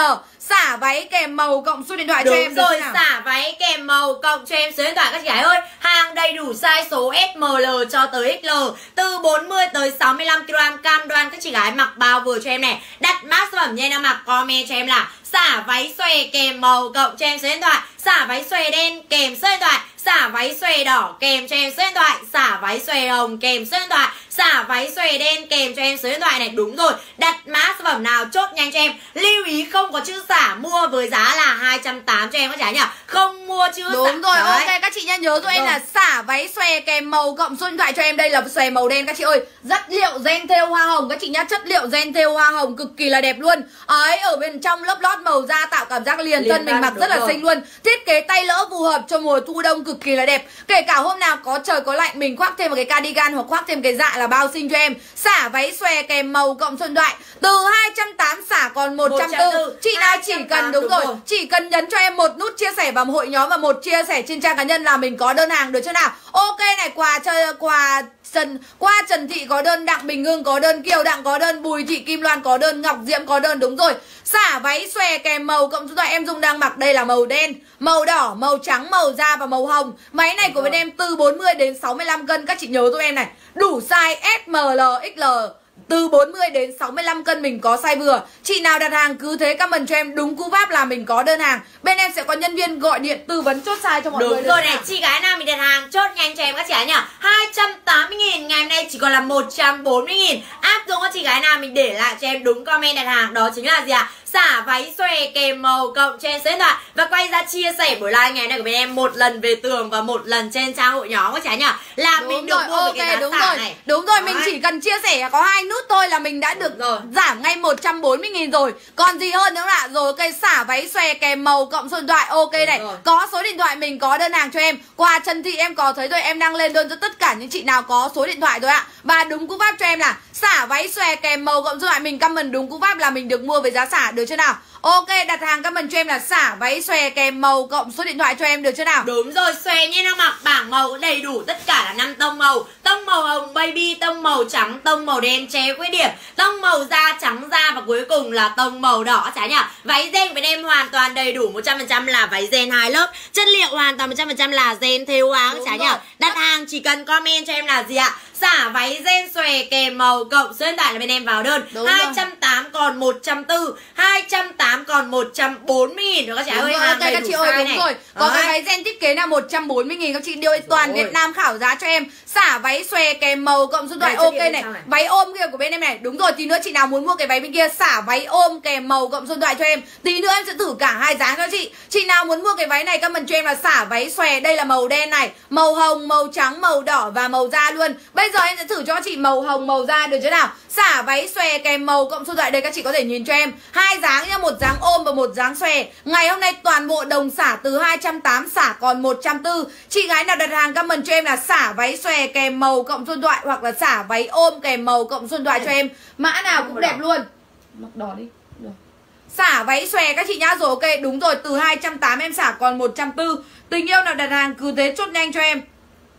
S2: Xả váy kèm màu cộng số điện thoại cho
S3: Đúng
S2: em. Đúng
S3: rồi,
S2: rồi,
S3: xả váy kèm màu cộng cho em số điện thoại các chị gái ơi. Hàng đầy đủ size số S M L cho tới ích lờ, từ bốn mươi tới sáu mươi lăm ki lô gam, cam đoan các chị gái mặc bao vừa cho em này. Đặt mã sản phẩm nhanh đang mặc, comment cho em là xả váy xòe kèm màu cộng cho em số điện thoại, xả váy xòe đen kèm số điện thoại, xả váy xòe đỏ kèm cho em số điện thoại, xả váy xòe hồng kèm số điện thoại, xả váy xòe đen kèm cho em số điện thoại này. Đúng rồi, đặt mã sản phẩm nào chốt nhanh cho em. Lưu ý không có chữ xả, mua với giá là hai trăm tám mươi cho em các chị nhỉ. Không mua chữ
S2: đúng
S3: xả.
S2: rồi.
S3: Đấy.
S2: Ok các chị nhá, nhớ giúp em là xả váy xòe kèm màu cộng số điện thoại cho em. Đây là xòe màu đen các chị ơi, rất liệu ren thêu hoa hồng các chị nhá, chất liệu ren thêu hoa hồng cực kỳ là đẹp luôn. Ấy ở bên trong lớp lót màu da tạo cảm giác liền,
S3: Liền
S2: thân mình
S3: thân,
S2: mặc rất là
S3: rồi.
S2: xinh luôn. Thiết kế tay lỡ phù hợp cho mùa thu đông cực kỳ là đẹp. Kể cả hôm nào có trời có lạnh mình khoác thêm một cái cardigan hoặc khoác thêm cái dạ là bao xinh cho em. Xả váy xòe kèm màu cộng số điện thoại từ hai trăm tám mươi xả còn một trăm bốn mươi. Chị nào chỉ cần đúng, đúng rồi, rồi, chỉ cần nhấn cho em một nút chia sẻ vào hội nhóm và một chia sẻ trên trang cá nhân là mình có đơn hàng được chưa nào. Ok này, quà chơi quà Trần, qua Trần Thị có đơn, Đặng Bình Hưng có đơn, Kiều Đặng có đơn, Bùi Thị Kim Loan có đơn, Ngọc Diễm có đơn. Đúng rồi, xả váy xòe kèm màu cộng số điện thoại em Dung đang mặc đây là màu đen, màu đỏ, màu trắng, màu da và màu hồng. Máy này của bên em từ bốn mươi đến sáu mươi lăm cân, các chị nhớ giúp em này, đủ size S M L X L. Từ bốn mươi đến sáu mươi lăm cân mình có size vừa. Chị nào đặt hàng cứ thế comment cho em đúng cú pháp là mình có đơn hàng. Bên em sẽ có nhân viên gọi điện tư vấn chốt size cho mọi
S3: đúng
S2: người.
S3: Đúng rồi này, chị gái nào mình đặt hàng chốt nhanh cho em các chị gái nhỉ. hai trăm tám mươi nghìn, ngày hôm nay chỉ còn là một trăm bốn mươi nghìn. Áp dụng các chị gái nào mình để lại cho em đúng comment đặt hàng, đó chính là gì ạ? Xả váy xòe kèm màu cộng trên số điện thoại. Và quay ra chia sẻ buổi live ngày này của bên em một lần về tường và một lần trên trang hội nhóm các chị gái nhỉ. Là
S2: đúng
S3: mình
S2: rồi,
S3: được mua
S2: ok,
S3: cái giá
S2: đúng
S3: xả
S2: rồi.
S3: này.
S2: Đúng rồi,
S3: Đấy.
S2: mình chỉ cần chia sẻ có hai nút thôi là mình đã được
S3: rồi.
S2: giảm ngay một trăm bốn mươi nghìn rồi. Còn gì hơn nữa ạ? Rồi cây xả váy xòe kèm màu cộng số điện thoại. Ok này,
S3: rồi.
S2: có số điện thoại mình có đơn hàng cho em. Quà Trần Thị em có thấy rồi, em đang lên đơn cho tất cả những chị nào có số điện thoại rồi ạ. Và đúng cú pháp cho em là xả váy xòe kèm màu cộng số điện thoại, mình comment đúng cú pháp là mình được mua với giá xả, được chưa nào? Ok, đặt hàng comment cho em là xả váy xòe kèm màu cộng số điện thoại cho em, được chưa nào?
S3: Đúng rồi, xòe như đang mặc, bảng màu có đầy đủ tất cả là năm tông màu. Tông màu hồng baby, tông màu trắng, tông màu đen che khuyết điểm, tông màu da trắng da và cuối cùng là tông màu đỏ trái nhỉ. Váy ren của bên em hoàn toàn đầy đủ một trăm phần trăm là váy ren hai lớp. Chất liệu hoàn toàn một trăm phần trăm là ren thêu hoa trái nhỉ. Đặt hàng chỉ cần comment cho em là gì ạ? Xả váy ren xòe kèm màu cộng số điện thoại là bên em vào đơn.
S2: Đúng
S3: hai trăm tám mươi còn một trăm bốn mươi, hai trăm tám mươi còn một trăm bốn mươi nghìn rồi các chị ơi.
S2: Đúng rồi, ok các chị ơi, đúng này. Rồi. Có cái váy ren thiết kế là một trăm bốn mươi nghìn các chị điều toàn Việt Nam khảo giá cho em. Xả váy xòe kèm màu cộng số điện thoại. Ok này. này. Váy ôm kia của bên em này. Đúng rồi, tí nữa chị nào muốn mua cái váy bên kia xả váy ôm kèm màu cộng số điện thoại cho em. Tí nữa em sẽ thử cả hai dáng cho chị. Chị nào muốn mua cái váy này comment cho em là xả váy xòe, đây là màu đen này, màu hồng, màu trắng, màu đỏ và màu da luôn. Bây giờ em sẽ thử cho chị màu hồng màu da, được chưa nào? Xả váy xòe kèm màu cộng số điện thoại, đây các chị có thể nhìn cho em hai dáng nhá, một dáng ôm và một dáng xòe. Ngày hôm nay toàn bộ đồng xả từ hai trăm tám mươi xả còn một trăm bốn mươi. Chị gái nào đặt hàng comment cho em là xả váy xòe kèm màu cộng số điện thoại hoặc là xả váy ôm kèm màu cộng số điện thoại cho em. Mã nào cũng đẹp luôn. Mặc đỏ đi. Được. Xả váy xòe các chị nhá. Rồi ok, đúng rồi, từ hai trăm tám mươi em xả còn một trăm bốn mươi. Tình yêu nào đặt hàng cứ thế chốt nhanh cho em.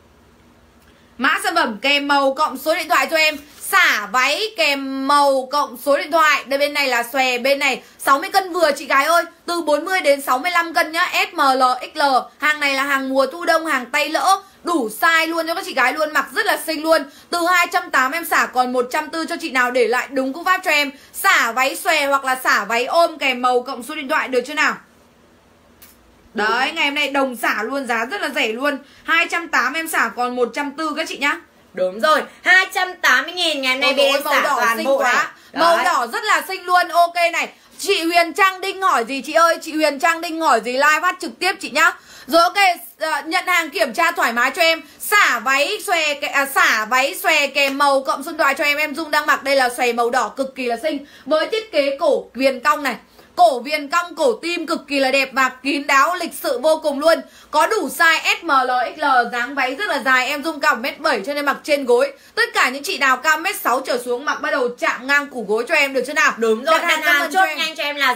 S2: Mã sản phẩm kèm màu cộng số điện thoại cho em. Xả váy kèm màu cộng số điện thoại. Đây bên này là xòe, bên này sáu mươi cân vừa chị gái ơi. Từ bốn mươi đến sáu mươi lăm cân nhá, S M L X L. Hàng này là hàng mùa thu đông, hàng tay lỡ, đủ size luôn cho các chị gái luôn, mặc rất là xinh luôn. Từ hai trăm tám mươi em xả còn một trăm bốn mươi cho chị nào để lại đúng cú pháp cho em. Xả váy xòe hoặc là xả váy ôm kèm màu cộng số điện thoại, được chưa nào? Đấy, ngày hôm nay đồng xả luôn, giá rất là rẻ luôn. hai trăm tám mươi em xả còn một trăm bốn mươi các chị nhá.
S3: Đúng rồi, hai trăm tám mươi nghìn ngày hôm nay bên em xả toàn bộ này.
S2: Màu đỏ rất là xinh luôn. Ok này. Chị Huyền Trang Đinh hỏi gì chị ơi? Chị Huyền Trang Đinh hỏi gì live phát trực tiếp chị nhá. Rồi ok, uh, nhận hàng kiểm tra thoải mái cho em. Xả váy xòe à, xả váy xòe kèm màu cộng số điện thoại cho em. Em Dung đang mặc đây là xòe màu đỏ cực kỳ là xinh, với thiết kế cổ viền cong này, cổ viền cong, cổ tim cực kỳ là đẹp và kín đáo, lịch sự vô cùng luôn. Có đủ size S M L X L, dáng váy rất là dài. Em Dung cao một mét bảy cho nên mặc trên gối. Tất cả những chị nào cao một mét sáu trở xuống mặc bắt đầu chạm ngang củ gối cho em, được chưa nào?
S3: Đúng rồi, đặt hàng chốt nhanh cho em là gì ạ?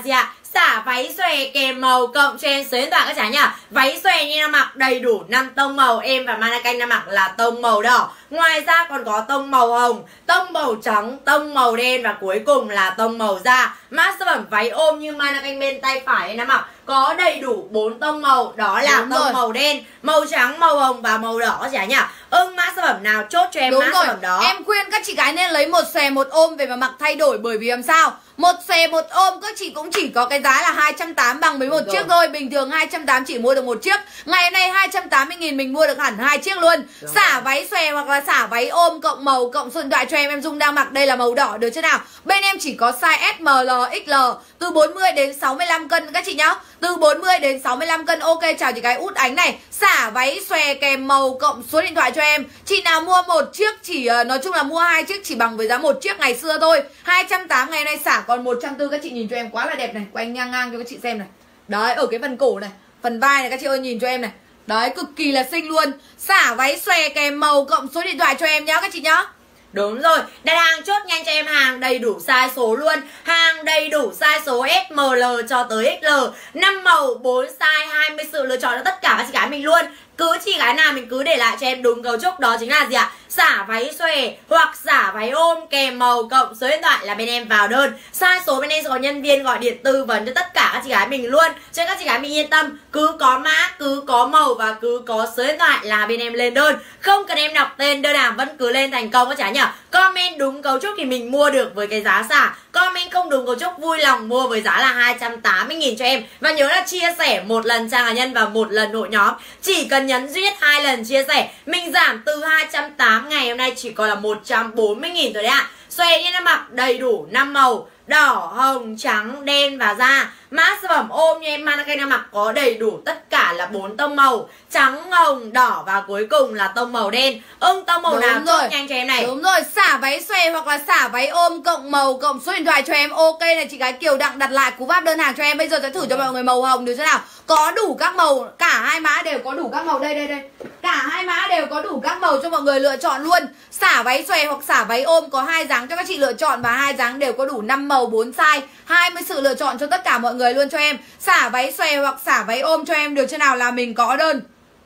S3: xả váy xòe kèm màu cộng cho em số điện thoại các cháu nhá. Váy xòe như em mặc đầy đủ năm tông màu, em và mannequin em mặc là tông màu đỏ. Ngoài ra còn có tông màu hồng, tông màu trắng, tông màu đen và cuối cùng là tông màu da. Mã sản phẩm váy ôm như mannequin bên tay phải em mặc có đầy đủ bốn tông màu, đó là
S2: Đúng
S3: tông
S2: rồi.
S3: màu đen, màu trắng, màu hồng và màu đỏ các cháu nhá. Ưng mã sản phẩm nào chốt cho em
S2: Đúng
S3: mã
S2: rồi,
S3: sản phẩm đó.
S2: em khuyên các chị gái nên lấy một xòe một ôm về mà mặc thay đổi, bởi vì làm sao? Một xòe một ôm các chị cũng chỉ có cái giá là hai trăm tám mươi bằng với một
S1: Đúng
S2: chiếc
S1: rồi.
S2: thôi. Bình thường hai trăm tám mươi chỉ mua được một chiếc. Ngày hôm nay hai trăm tám mươi nghìn mình mua được hẳn hai chiếc luôn.
S1: Đúng
S2: Xả
S1: rồi.
S2: váy xòe hoặc là xả váy ôm cộng màu cộng số điện thoại cho em. Em Dung đang mặc đây là màu đỏ, được chưa nào? Bên em chỉ có size S, M, L, X L, từ bốn mươi đến sáu mươi lăm cân các chị nhá. Từ bốn mươi đến sáu mươi lăm cân. Ok, chào chị gái út ánh này. Xả váy xòe kèm màu cộng số điện thoại cho em. Chị nào mua một chiếc chỉ uh, nói chung là mua hai chiếc chỉ bằng với giá một chiếc ngày xưa thôi. hai trăm tám mươi ngày nay xả còn một trăm tư mươi. Các chị nhìn cho em quá là đẹp này, quanh ngang ngang cho các chị xem này. Đấy, ở cái phần cổ này, phần vai này các chị ơi, nhìn cho em này. Đấy, cực kỳ là xinh luôn. Xả váy xòe kèm màu cộng số điện thoại cho em nhá các chị nhá.
S3: Đúng rồi, đặt hàng chốt nhanh cho em hàng đầy đủ size số luôn. Hàng đầy đủ size số S, M, L cho tới X L, năm màu, bốn size, hai mươi sự lựa chọn cho tất cả các chị gái mình luôn. Cứ chị gái nào mình cứ để lại cho em đúng cấu trúc, đó chính là gì ạ? Xả váy xòe hoặc xả váy ôm kèm màu cộng số điện thoại là bên em vào đơn. Size số bên em sẽ có nhân viên gọi điện tư vấn cho tất cả các chị gái mình luôn. Cho nên các chị gái mình yên tâm, cứ có mã, cứ có màu và cứ có số điện thoại là bên em lên đơn. Không cần em đọc tên, đơn hàng vẫn cứ lên thành công các chị nhỉ. Comment đúng cấu trúc thì mình mua được với cái giá xả. Comment không đúng cấu trúc vui lòng mua với giá là hai trăm tám mươi nghìn cho em. Và nhớ là chia sẻ một lần trang cá nhân và một lần hội nhóm. Chỉ cần nhấn duy nhất hai lần chia sẻ, mình giảm từ hai trăm tám mươi ngày hôm nay chỉ còn là một trăm bốn mươi nghìn thôi đấy ạ. Xòe đi nó mặc đầy đủ năm màu, đỏ, hồng, trắng, đen và da. Mã sản phẩm ôm như em mannequin đang mặc có đầy đủ tất cả là bốn tông màu, trắng, hồng, đỏ và cuối cùng là tông màu đen. Ưng tông màu
S2: Đúng
S3: nào
S2: rồi.
S3: chốt nhanh cho em này.
S2: Đúng rồi, xả váy xòe hoặc là xả váy ôm cộng màu cộng số điện thoại cho em. Ok này, chị gái Kiều Đặng đặt lại cú pháp đơn hàng cho em. Bây giờ sẽ thử cho mọi người màu hồng được chưa nào? Có đủ các màu, cả hai mã đều có đủ các màu. Đây đây đây, cả hai mã đều có đủ các màu cho mọi người lựa chọn luôn. Xả váy xòe hoặc xả váy ôm có hai dáng cho các chị lựa chọn, và hai dáng đều có đủ năm màu, bốn size, hai mươi sự lựa chọn cho tất cả mọi người luôn cho em. Xả váy xòe hoặc xả váy ôm cho em được chưa nào là mình có đơn.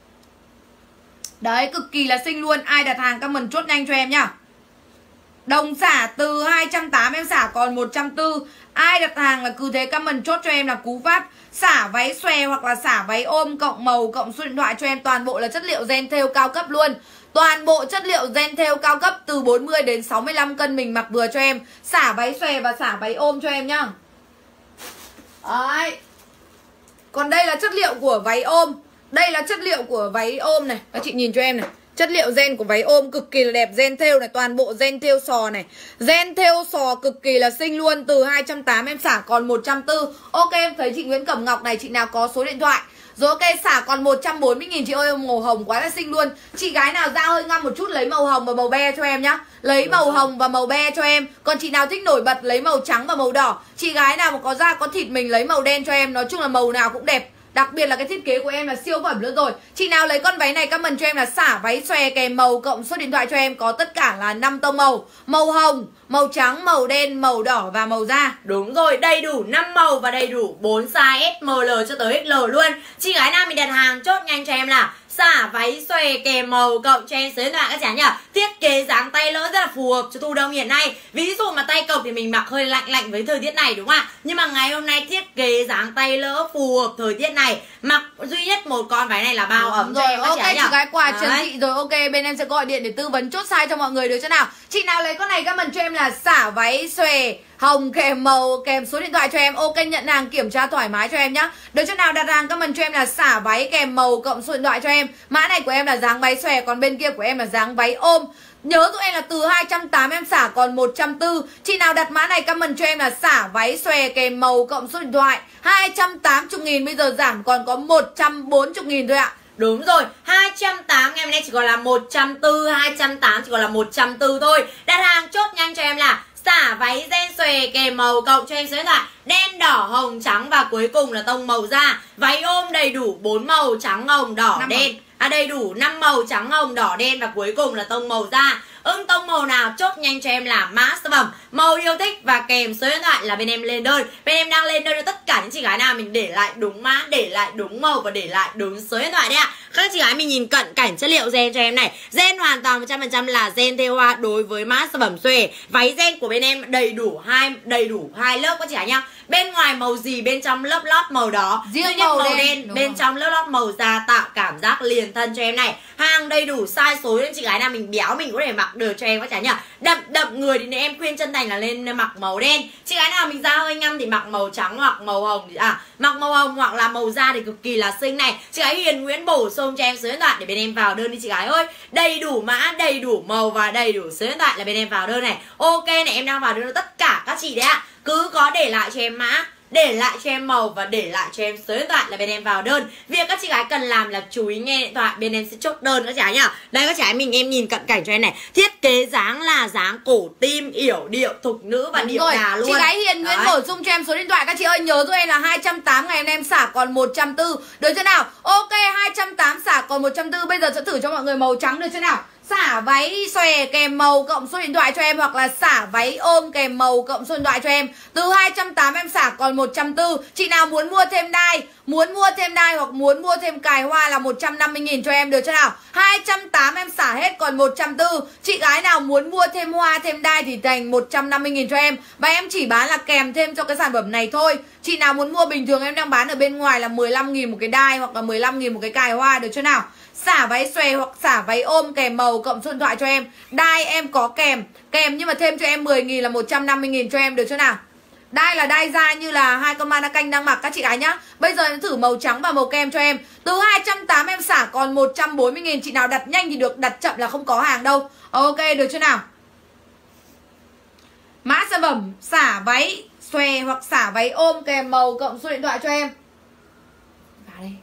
S2: Đấy, cực kỳ là xinh luôn. Ai đặt hàng comment chốt nhanh cho em nhá. Đồng xả từ hai trăm tám mươi em xả còn một trăm tư mươi. Ai đặt hàng là cứ thế comment chốt cho em là cú pháp xả váy xòe hoặc là xả váy ôm cộng màu cộng số điện thoại cho em. Toàn bộ là chất liệu gen thêu cao cấp luôn. Toàn bộ chất liệu gen thêu cao cấp từ bốn mươi đến sáu mươi lăm cân mình mặc vừa cho em. Xả váy xòe và xả váy ôm cho em nhá. Đấy. Còn đây là chất liệu của váy ôm. Đây là chất liệu của váy ôm này. Các chị nhìn cho em này. Chất liệu gen của váy ôm cực kỳ là đẹp. Gen thêu này, toàn bộ gen thêu sò này. Gen thêu sò cực kỳ là xinh luôn. Từ hai trăm tám mươi em xả còn một trăm tư mươi. Ok, em thấy chị Nguyễn Cẩm Ngọc này. Chị nào có số điện thoại. Rồi ok, xả còn một trăm bốn mươi nghìn chị ơi. Màu hồng quá là xinh luôn. Chị gái nào da hơi ngăm một chút lấy màu hồng và màu be cho em nhá. Lấy màu hồng và màu be cho em. Còn chị nào thích nổi bật lấy màu trắng và màu đỏ. Chị gái nào mà có da có thịt mình lấy màu đen cho em. Nói chung là màu nào cũng đẹp. Đặc biệt là cái thiết kế của em là siêu phẩm luôn rồi. Chị nào lấy con váy này comment cho em là xả váy xòe kèm màu cộng số điện thoại cho em. Có tất cả là năm tông màu. Màu hồng, màu trắng, màu đen, màu đỏ và màu da.
S3: Đúng rồi, đầy đủ năm màu và đầy đủ bốn size S, M, L cho tới X L luôn. Chị gái nào mình đặt hàng chốt nhanh cho em là xả váy xòe kèm màu cộng cho em số điện thoại các chị nhỉ. Thiết kế dáng tay lỡ rất là phù hợp cho thu đông hiện nay. Ví dụ mà tay cộc thì mình mặc hơi lạnh lạnh với thời tiết này đúng không ạ? Nhưng mà ngày hôm nay thiết kế dáng tay lỡ phù hợp thời tiết này, mặc duy nhất một con váy này là bao ấm
S2: rồi.
S3: cho em các
S2: Ok,
S3: chị nhỉ.
S2: chị gái quà Trần
S3: Đấy.
S2: Thị rồi. Ok, bên em sẽ gọi điện để tư vấn chốt size cho mọi người được chưa nào. Chị nào lấy con này comment cho em là xả váy xòe hồng kèm màu kèm số điện thoại cho em. Ok, nhận hàng kiểm tra thoải mái cho em nhá. Được chưa nào, đặt hàng comment cho em là xả váy kèm màu cộng số điện thoại cho em. Mã này của em là dáng váy xòe, còn bên kia của em là dáng váy ôm. Nhớ tụi em là từ hai trăm tám mươi em xả còn một trăm tư mươi. Chị nào đặt mã này comment cho em là xả váy xòe kèm màu cộng số điện thoại hai trăm tám mươi nghìn. Bây giờ giảm còn có một trăm bốn mươi nghìn thôi ạ.
S3: Đúng rồi, hai trăm tám mươi ngày hôm nay chỉ còn là một trăm tư mươi, hai trăm tám mươi chỉ còn là một trăm tư mươi thôi. Đặt hàng chốt nhanh cho em là xả váy gen xòe kèm màu cộng cho em số điện thoại đen, đỏ, hồng, trắng và cuối cùng là tông màu da. Váy ôm đầy đủ bốn màu trắng, hồng, đỏ,
S2: năm
S3: đen.
S2: màu.
S3: À đầy đủ năm màu trắng, hồng, đỏ, đen và cuối cùng là tông màu da. Ưng tông màu nào chốt nhanh cho em là mã sản phẩm, màu yêu thích và kèm số điện thoại là bên em lên đơn. Bên em đang lên đơn cho tất cả những chị gái nào mình để lại đúng mã, để lại đúng màu và để lại đúng số điện thoại đấy ạ. Các chị gái mình nhìn cận cảnh chất liệu gen cho em này. Gen hoàn toàn một trăm phần trăm là gen thêu hoa đối với mã sản phẩm xuề. Váy gen của bên em đầy đủ hai đầy đủ hai lớp các chị gái nhá. Bên ngoài màu gì bên trong lớp lót màu đó.
S2: Riêng
S3: màu,
S2: màu
S3: màu
S2: đen,
S3: đen
S2: đúng
S3: bên
S2: không?
S3: trong lớp lót màu da tạo cảm giác liền thân cho em này. Hàng đầy đủ size số nên chị gái nào mình béo mình có thể mặc được cho em các chị nhá. Đậm đậm người thì em khuyên chân thành là lên mặc màu đen. Chị gái nào mình da hơi ngăm thì mặc màu trắng hoặc màu hồng thì à mặc màu hồng hoặc là màu da thì cực kỳ là xinh này. Chị gái Hiền Nguyễn bổ sung cho em số điện thoại để bên em vào đơn đi chị gái ơi. Đầy đủ mã, đầy đủ màu và đầy đủ số điện thoại là bên em vào đơn này. Ok này, em đang vào đơn tất cả các chị đấy ạ. Cứ có để lại cho em mã, để lại cho em màu và để lại cho em số điện thoại là bên em vào đơn. Việc các chị gái cần làm là chú ý nghe điện thoại, bên em sẽ chốt đơn các chị gái nhá. Đây các chị gái mình em nhìn cận cảnh cho em này. Thiết kế dáng là dáng cổ tim, yểu điệu, thục nữ và
S2: Đúng
S3: điệu
S2: rồi.
S3: đà luôn.
S2: Chị gái Hiền Nguyễn
S3: Đấy.
S2: bổ sung cho em số điện thoại các chị ơi. Nhớ giúp em là hai trăm tám mươi ngày hôm nay em xả còn một trăm bốn mươi. Được chưa nào? Ok, hai trăm tám mươi xả còn một trăm bốn mươi. Bây giờ sẽ thử cho mọi người màu trắng được chưa nào? Xả váy xòe kèm màu cộng số điện thoại cho em, hoặc là xả váy ôm kèm màu cộng số điện thoại cho em. Từ hai trăm tám mươi em xả còn một trăm bốn mươi. Chị nào muốn mua thêm đai, muốn mua thêm đai hoặc muốn mua thêm cài hoa là một trăm năm mươi nghìn cho em, được chưa nào? hai trăm tám mươi em xả hết còn một trăm bốn mươi. Chị gái nào muốn mua thêm hoa thêm đai thì thành một trăm năm mươi nghìn cho em. Và em chỉ bán là kèm thêm cho cái sản phẩm này thôi. Chị nào muốn mua bình thường em đang bán ở bên ngoài là mười lăm nghìn một cái đai hoặc là mười lăm nghìn một cái cài hoa, được chưa nào? Xả váy xòe hoặc xả váy ôm kèm màu cộng số điện thoại cho em. Đai em có kèm, kèm nhưng mà thêm cho em mười nghìn là một trăm năm mươi nghìn cho em, được chưa nào? Đai là đai da như là hai con mana canh đang mặc các chị gái nhá. Bây giờ em thử màu trắng và màu kem cho em. Từ hai trăm tám mươi em xả còn một trăm bốn mươi nghìn. Chị nào đặt nhanh thì được, đặt chậm là không có hàng đâu. Ok, được chưa nào? Mã sản phẩm xả váy xòe hoặc xả váy ôm kèm màu cộng số điện thoại cho em. Vào đây.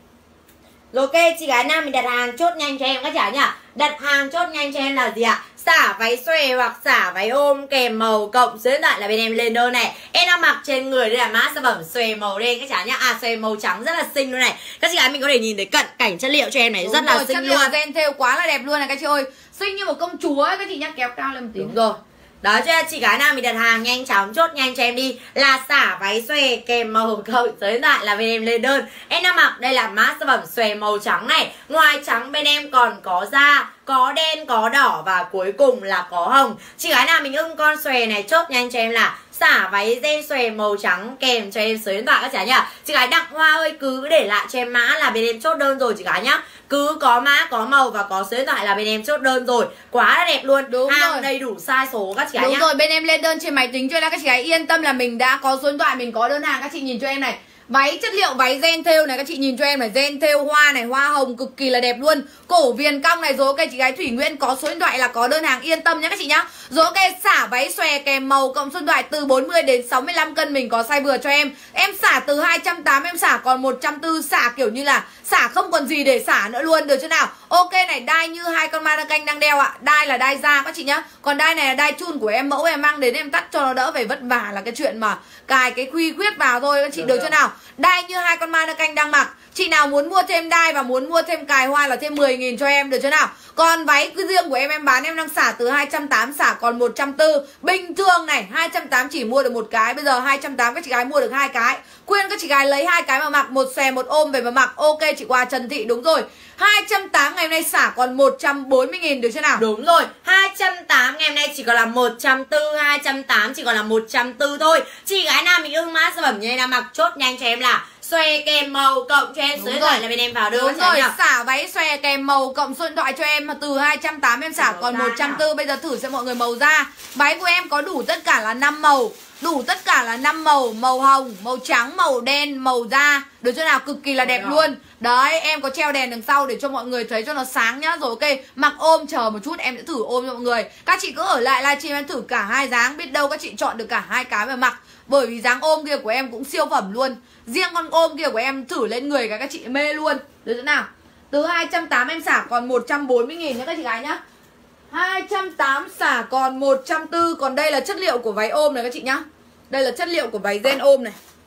S3: Rồi ok, chị gái nam mình đặt hàng chốt nhanh cho em các chị gái nhá. Đặt hàng chốt nhanh cho em là gì ạ? Xả váy xòe hoặc xả váy ôm kèm màu cộng số điện thoại là bên em lên đơn này. Em đang mặc trên người đây là mã sản phẩm xòe màu đen các chị gái nhá. À xòe màu trắng rất là xinh luôn này. Các chị gái mình có thể nhìn thấy cận cảnh chất liệu cho em này. Đúng rất là
S2: rồi,
S3: xinh
S2: chất
S3: luôn.
S2: liệu gen thêu quá là đẹp luôn này các chị ơi. Xinh như một công chúa ấy các chị nhá, kéo cao lên một tí.
S3: Đúng rồi. Đó cho chị gái nào mình đặt hàng nhanh chóng chốt nhanh cho em đi là xả váy xòe kèm màu cộng số điện thoại là bên em lên đơn. Em đang mặc đây là mã sản phẩm xòe màu trắng này. Ngoài trắng bên em còn có da, có đen, có đỏ và cuối cùng là có hồng. Chị gái nào mình ưng con xòe này chốt nhanh cho em là xả váy gen xòe màu trắng kèm cho em số điện thoại các chị nhá. Chị gái Đặng Hoa ơi cứ để lại cho em mã là bên em chốt đơn rồi chị gái nhá. Cứ có mã, có màu và có số điện thoại là bên em chốt đơn rồi. Quá là đẹp luôn.
S2: Đúng
S3: hàng
S2: rồi.
S3: đầy đủ size số các chị gái
S2: Đúng
S3: nhá.
S2: rồi, bên em lên đơn trên máy tính cho nên các chị gái yên tâm là mình đã có số điện thoại, mình có đơn hàng. Các chị nhìn cho em này. Váy chất liệu váy gen thêu này, các chị nhìn cho em này, gen thêu hoa này, hoa hồng cực kỳ là đẹp luôn. Cổ viền cong này, rồi ok chị gái Thủy Nguyễn có số điện thoại là có đơn hàng, yên tâm nhá các chị nhá. Rồi ok, xả váy xòe kèm màu cộng số điện thoại từ bốn mươi đến sáu mươi lăm cân mình có size vừa cho em. Em xả từ hai trăm tám mươi em xả còn một trăm bốn mươi, xả kiểu như là xả không còn gì để xả nữa luôn, được chưa nào? Ok này, đai như hai con mana canh đang đeo ạ. Đai là đai da các chị nhá. Còn đai này là đai chun của em, mẫu em mang đến em tắt cho nó đỡ phải vất vả là cái chuyện mà cài cái khuy khuyết vào thôi các chị, được, được chưa nào? Đai như hai con mana canh đang mặc. Chị nào muốn mua thêm đai và muốn mua thêm cài hoa là thêm mười nghìn cho em, được chưa nào? Còn váy cứ riêng của em em bán em đang xả từ hai trăm tám mươi xả còn một trăm bốn mươi. Bình thường này hai trăm tám mươi chỉ mua được một cái, bây giờ hai trăm tám mươi các chị gái mua được hai cái. Khuyên các chị gái lấy hai cái mà mặc, một xòe một ôm về mà mặc. Ok chị qua Trần Thị, đúng rồi. hai trăm tám mươi ngày hôm nay xả còn một trăm bốn mươi nghìn, được chưa nào?
S3: Đúng rồi, hai trăm tám mươi ngày hôm nay chỉ còn là một trăm bốn mươi, hai trăm tám mươi chỉ còn là một trăm bốn mươi thôi. Chị gái nào mình ưng mã sản phẩm như này là mặc chốt nhanh cho em là xòe kèm màu cộng cho em số điện thoại là bên em vào đơn.
S2: Đúng rồi, xả váy xòe kèm màu cộng số điện thoại cho em từ hai trăm tám mươi em xả còn một trăm bốn mươi. Bây giờ thử xem mọi người màu da. Váy của em có đủ tất cả là năm màu. Đủ tất cả là năm màu, màu hồng, màu trắng, màu đen, màu da. Được chưa nào? Cực kỳ là đẹp luôn. Đấy, em có treo đèn đằng sau để cho mọi người thấy cho nó sáng nhá. Rồi ok, mặc ôm chờ một chút em sẽ thử ôm cho mọi người. Các chị cứ ở lại livestream em thử cả hai dáng, biết đâu các chị chọn được cả hai cái mà mặc. Bởi vì dáng ôm kia của em cũng siêu phẩm luôn. Riêng con ôm kia của em thử lên người cái các chị mê luôn. Được chưa nào? Từ hai trăm tám mươi em xả còn một trăm bốn mươi nghìn nhá các chị gái nhá. hai trăm tám mươi xả còn một trăm bốn mươi. Còn đây là chất liệu của váy ôm này các chị nhá. Đây là chất liệu của váy gen ôm này.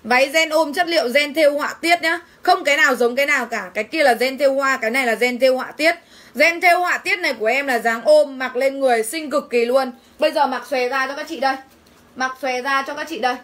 S2: Váy ren ôm chất liệu ren thêu họa tiết nhá. Không cái nào giống cái nào cả. Cái kia là ren thêu hoa, cái này là ren thêu họa tiết. Ren thêu họa tiết này của em là dáng ôm, mặc lên người xinh cực kỳ luôn. Bây giờ mặc xòe ra cho các chị đây. Mặc xòe ra cho các chị đây.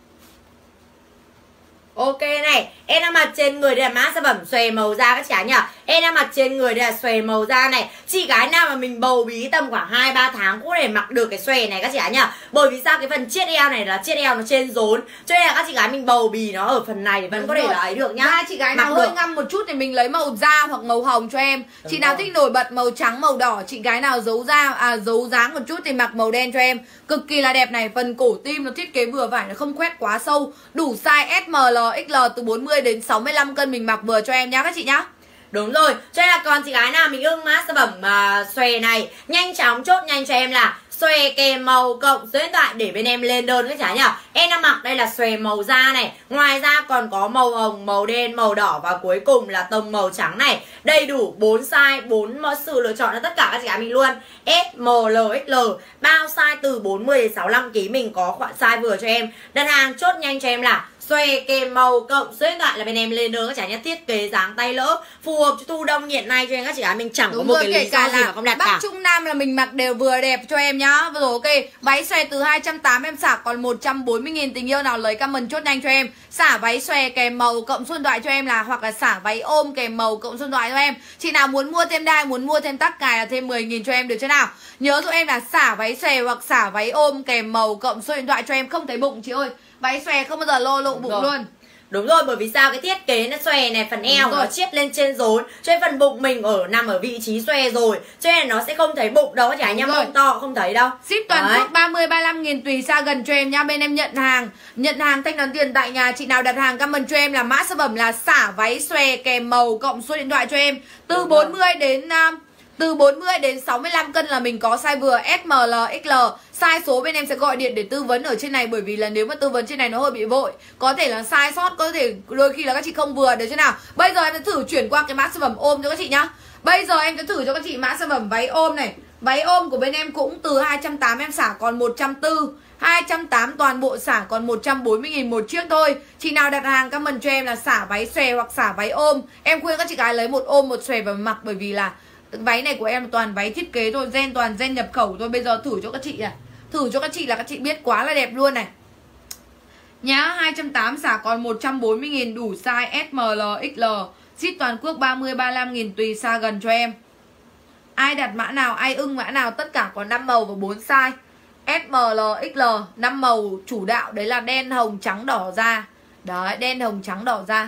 S3: Ok này, em đang mặc trên người đây là mã sản phẩm xòe màu da các chị nhỉ. Em đang mặc trên người đây là xòe màu da này. Chị gái nào mà mình bầu bí tầm khoảng hai ba tháng cũng có thể mặc được cái xòe này các chị nhỉ. Bởi vì sao cái phần chiết eo này là chiết eo nó trên rốn, cho nên là các chị gái mình bầu bì nó ở phần này vẫn
S2: Đúng
S3: có thể
S2: rồi.
S3: là ấy được nhá.
S2: Da chị gái nào
S3: mặc
S2: hơi
S3: được.
S2: ngăm một chút thì mình lấy màu da hoặc màu hồng cho em.
S3: Đúng
S2: Chị nào
S3: rồi.
S2: thích nổi bật màu trắng, màu đỏ, chị gái nào giấu da à giấu dáng một chút thì mặc màu đen cho em. Cực kỳ là đẹp này, phần cổ tim nó thiết kế vừa phải, nó không khoét quá sâu. Đủ size ét em lờ, ích lờ từ bốn mươi đến sáu mươi lăm cân mình mặc vừa cho em nhá các chị nhá.
S3: Đúng rồi, cho nên là còn chị gái nào mình ưng mã sản phẩm uh, xòe này, nhanh chóng chốt nhanh cho em là xòe kèm màu cộng số điện thoại để bên em lên đơn các chị nhỉ. Em đang mặc đây là xòe màu da này, ngoài ra còn có màu hồng, màu đen, màu đỏ và cuối cùng là tông màu trắng này. Đầy đủ bốn size, bốn sự lựa chọn cho tất cả các chị gái mình luôn. ét em lờ, ích lờ, bao size từ bốn mươi đến sáu mươi lăm ki lô gam mình có khoản size vừa cho em. Đặt hàng chốt nhanh cho em là xòe kèm màu cộng số điện thoại là bên em lên đơn các chị nhé. Thiết kế dáng tay lỡ phù hợp cho thu đông hiện nay cho em các chị gái mình chẳng
S2: Đúng
S3: có một
S2: rồi,
S3: cái lý do gì mà không đặt
S2: Bắc
S3: cả.
S2: Trung Nam là mình mặc đều vừa đẹp cho em nhá. Rồi ok, váy xòe từ hai trăm tám mươi em xả còn một trăm bốn mươi nghìn. Tình yêu nào lấy comment chốt nhanh cho em. Xả váy xòe kèm màu cộng số điện thoại cho em là, hoặc là xả váy ôm kèm màu cộng số điện thoại cho em. Chị nào muốn mua thêm đai, muốn mua thêm tắc cài là thêm mười nghìn cho em được chưa nào. Nhớ giúp em là xả váy xòe hoặc xả váy ôm kèm màu cộng số điện thoại cho em. Không thấy bụng chị ơi, váy xòe không bao giờ lô lộ bụng
S3: rồi.
S2: luôn.
S3: Đúng rồi, bởi vì sao cái thiết kế nó xòe này, phần eo nó chiết lên trên rốn, cho nên phần bụng mình ở nằm ở vị trí xòe rồi, cho nên nó sẽ không thấy bụng đâu, chả nhá, bụng to không thấy đâu.
S2: Ship toàn
S3: Đấy.
S2: quốc ba mươi ba mươi lăm nghìn tùy xa gần cho em nha. Bên em nhận hàng, nhận hàng thanh toán tiền tại nhà. Chị nào đặt hàng comment cho em là mã sản phẩm là xả váy xòe kèm màu cộng số điện thoại cho em. Từ
S3: Đúng
S2: bốn mươi đến uh, từ bốn mươi đến sáu mươi lăm cân là mình có size vừa ét em lờ, ích lờ. Size số bên em sẽ gọi điện để tư vấn ở trên này, bởi vì là nếu mà tư vấn trên này nó hơi bị vội, có thể là sai sót, có thể đôi khi là các chị không vừa được chứ nào. Bây giờ em sẽ thử chuyển qua cái mã sản phẩm ôm cho các chị nhá. Bây giờ em sẽ thử cho các chị mã sản phẩm váy ôm này. Váy ôm của bên em cũng từ hai trăm tám mươi em xả còn một trăm bốn mươi, hai trăm tám mươi toàn bộ xả còn một trăm bốn mươi nghìn một chiếc thôi. Chị nào đặt hàng comment cho em là xả váy xòe hoặc xả váy ôm. Em khuyên các chị gái lấy một ôm một xòe và mặc, bởi vì là váy này của em toàn váy thiết kế thôi, gen toàn gen nhập khẩu thôi. Bây giờ thử cho các chị à. Thử cho các chị là các chị biết quá là đẹp luôn này. Nhá, hai trăm tám mươi xả còn một trăm bốn mươi nghìn, đủ size ét em lờ, ích lờ. Ship toàn quốc ba mươi ba mươi lăm nghìn tùy xa gần cho em. Ai đặt mã nào, ai ưng mã nào, tất cả có năm màu và bốn size. ét em lờ, ích lờ, năm màu chủ đạo đấy là đen, hồng, trắng, đỏ da. Đấy, đen, hồng, trắng, đỏ da.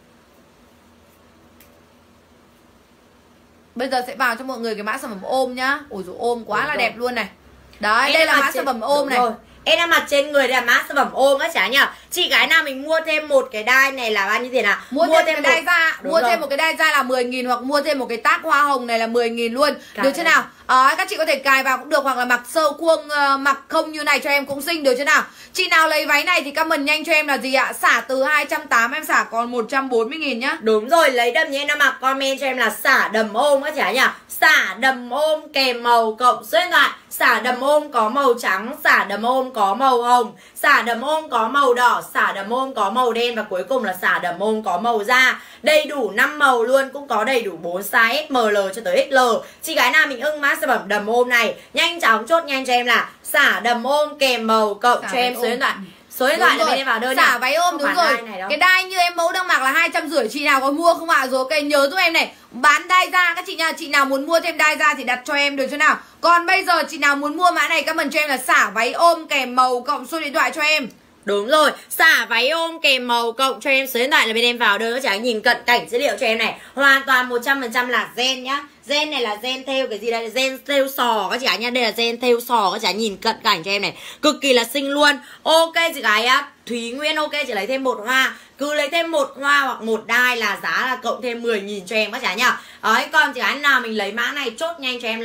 S2: Bây giờ sẽ vào cho mọi người cái mã sản phẩm ôm nhá. Ôi dồi, ôm quá. Đúng là rồi. Đẹp luôn này. Đấy, em đây là mã trên... sản phẩm ôm này. Rồi.
S3: Em đang mặc trên người đây là mã sản phẩm ôm á chả nhỉ. Chị gái nào mình mua thêm một cái đai này là bao nhiêu tiền nào?
S2: Mua, mua thêm, thêm cái một... đai da, Đúng mua rồi. thêm một cái đai da là mười nghìn, hoặc mua thêm một cái tag hoa hồng này là mười nghìn luôn. Cả được chưa nào? À, các chị có thể cài vào cũng được, hoặc là mặc sơ khuông uh, mặc không như này cho em cũng xinh, được chưa nào? Chị nào lấy váy này thì comment nhanh cho em là gì ạ? Xả từ hai trăm tám mươi em xả còn một trăm bốn mươi nghìn nhá.
S3: Đúng rồi, lấy đầm như em đang mặc comment cho em là xả đầm ôm á chả nhỉ. Xả đầm ôm kèm màu cộng số điện thoại. Xả đầm ôm có màu trắng, xả đầm ôm có màu hồng, xả đầm ôm có màu đỏ, xả đầm ôm có màu đen, và cuối cùng là xả đầm ôm có màu da. Đầy đủ năm màu luôn, cũng có đầy đủ bốn size ét em lờ cho tới ích lờ. Chị gái nào mình ưng mã sản phẩm đầm ôm này, nhanh chóng chốt nhanh cho em là xả đầm ôm kèm màu cộng xả cho em số điện thoại. Số điện thoại là bên em vào đơn.
S2: Xả váy ôm, đúng rồi. Cái đai như em mẫu đang mặc là hai trăm rưỡi. Chị nào có mua không ạ? À? Rồi ok, nhớ giúp em này, bán đai da các chị nha. Chị nào muốn mua thêm đai da thì đặt cho em được chưa nào. Còn bây giờ chị nào muốn mua mã này comment cho em là xả váy ôm kèm màu cộng số điện thoại cho em.
S3: Đúng rồi, xả váy ôm kèm màu cộng cho em số điện thoại là bên em vào đơn. Các chị nhìn cận cảnh dữ liệu cho em này, hoàn toàn một trăm phần trăm là gen nhá. Gen này là gen theo cái gì đây? Gen theo sò các chị gái nha. Đây là gen theo sò, các chị nhìn cận cảnh cho em này, cực kỳ là xinh luôn. Ok chị gái á, Thúy Nguyên ok chị lấy thêm một hoa, cứ lấy thêm một hoa hoặc một đai là giá là cộng thêm mười nghìn cho em các chị nhá. Đấy, còn chị gái nào mình lấy mã này chốt nhanh cho em là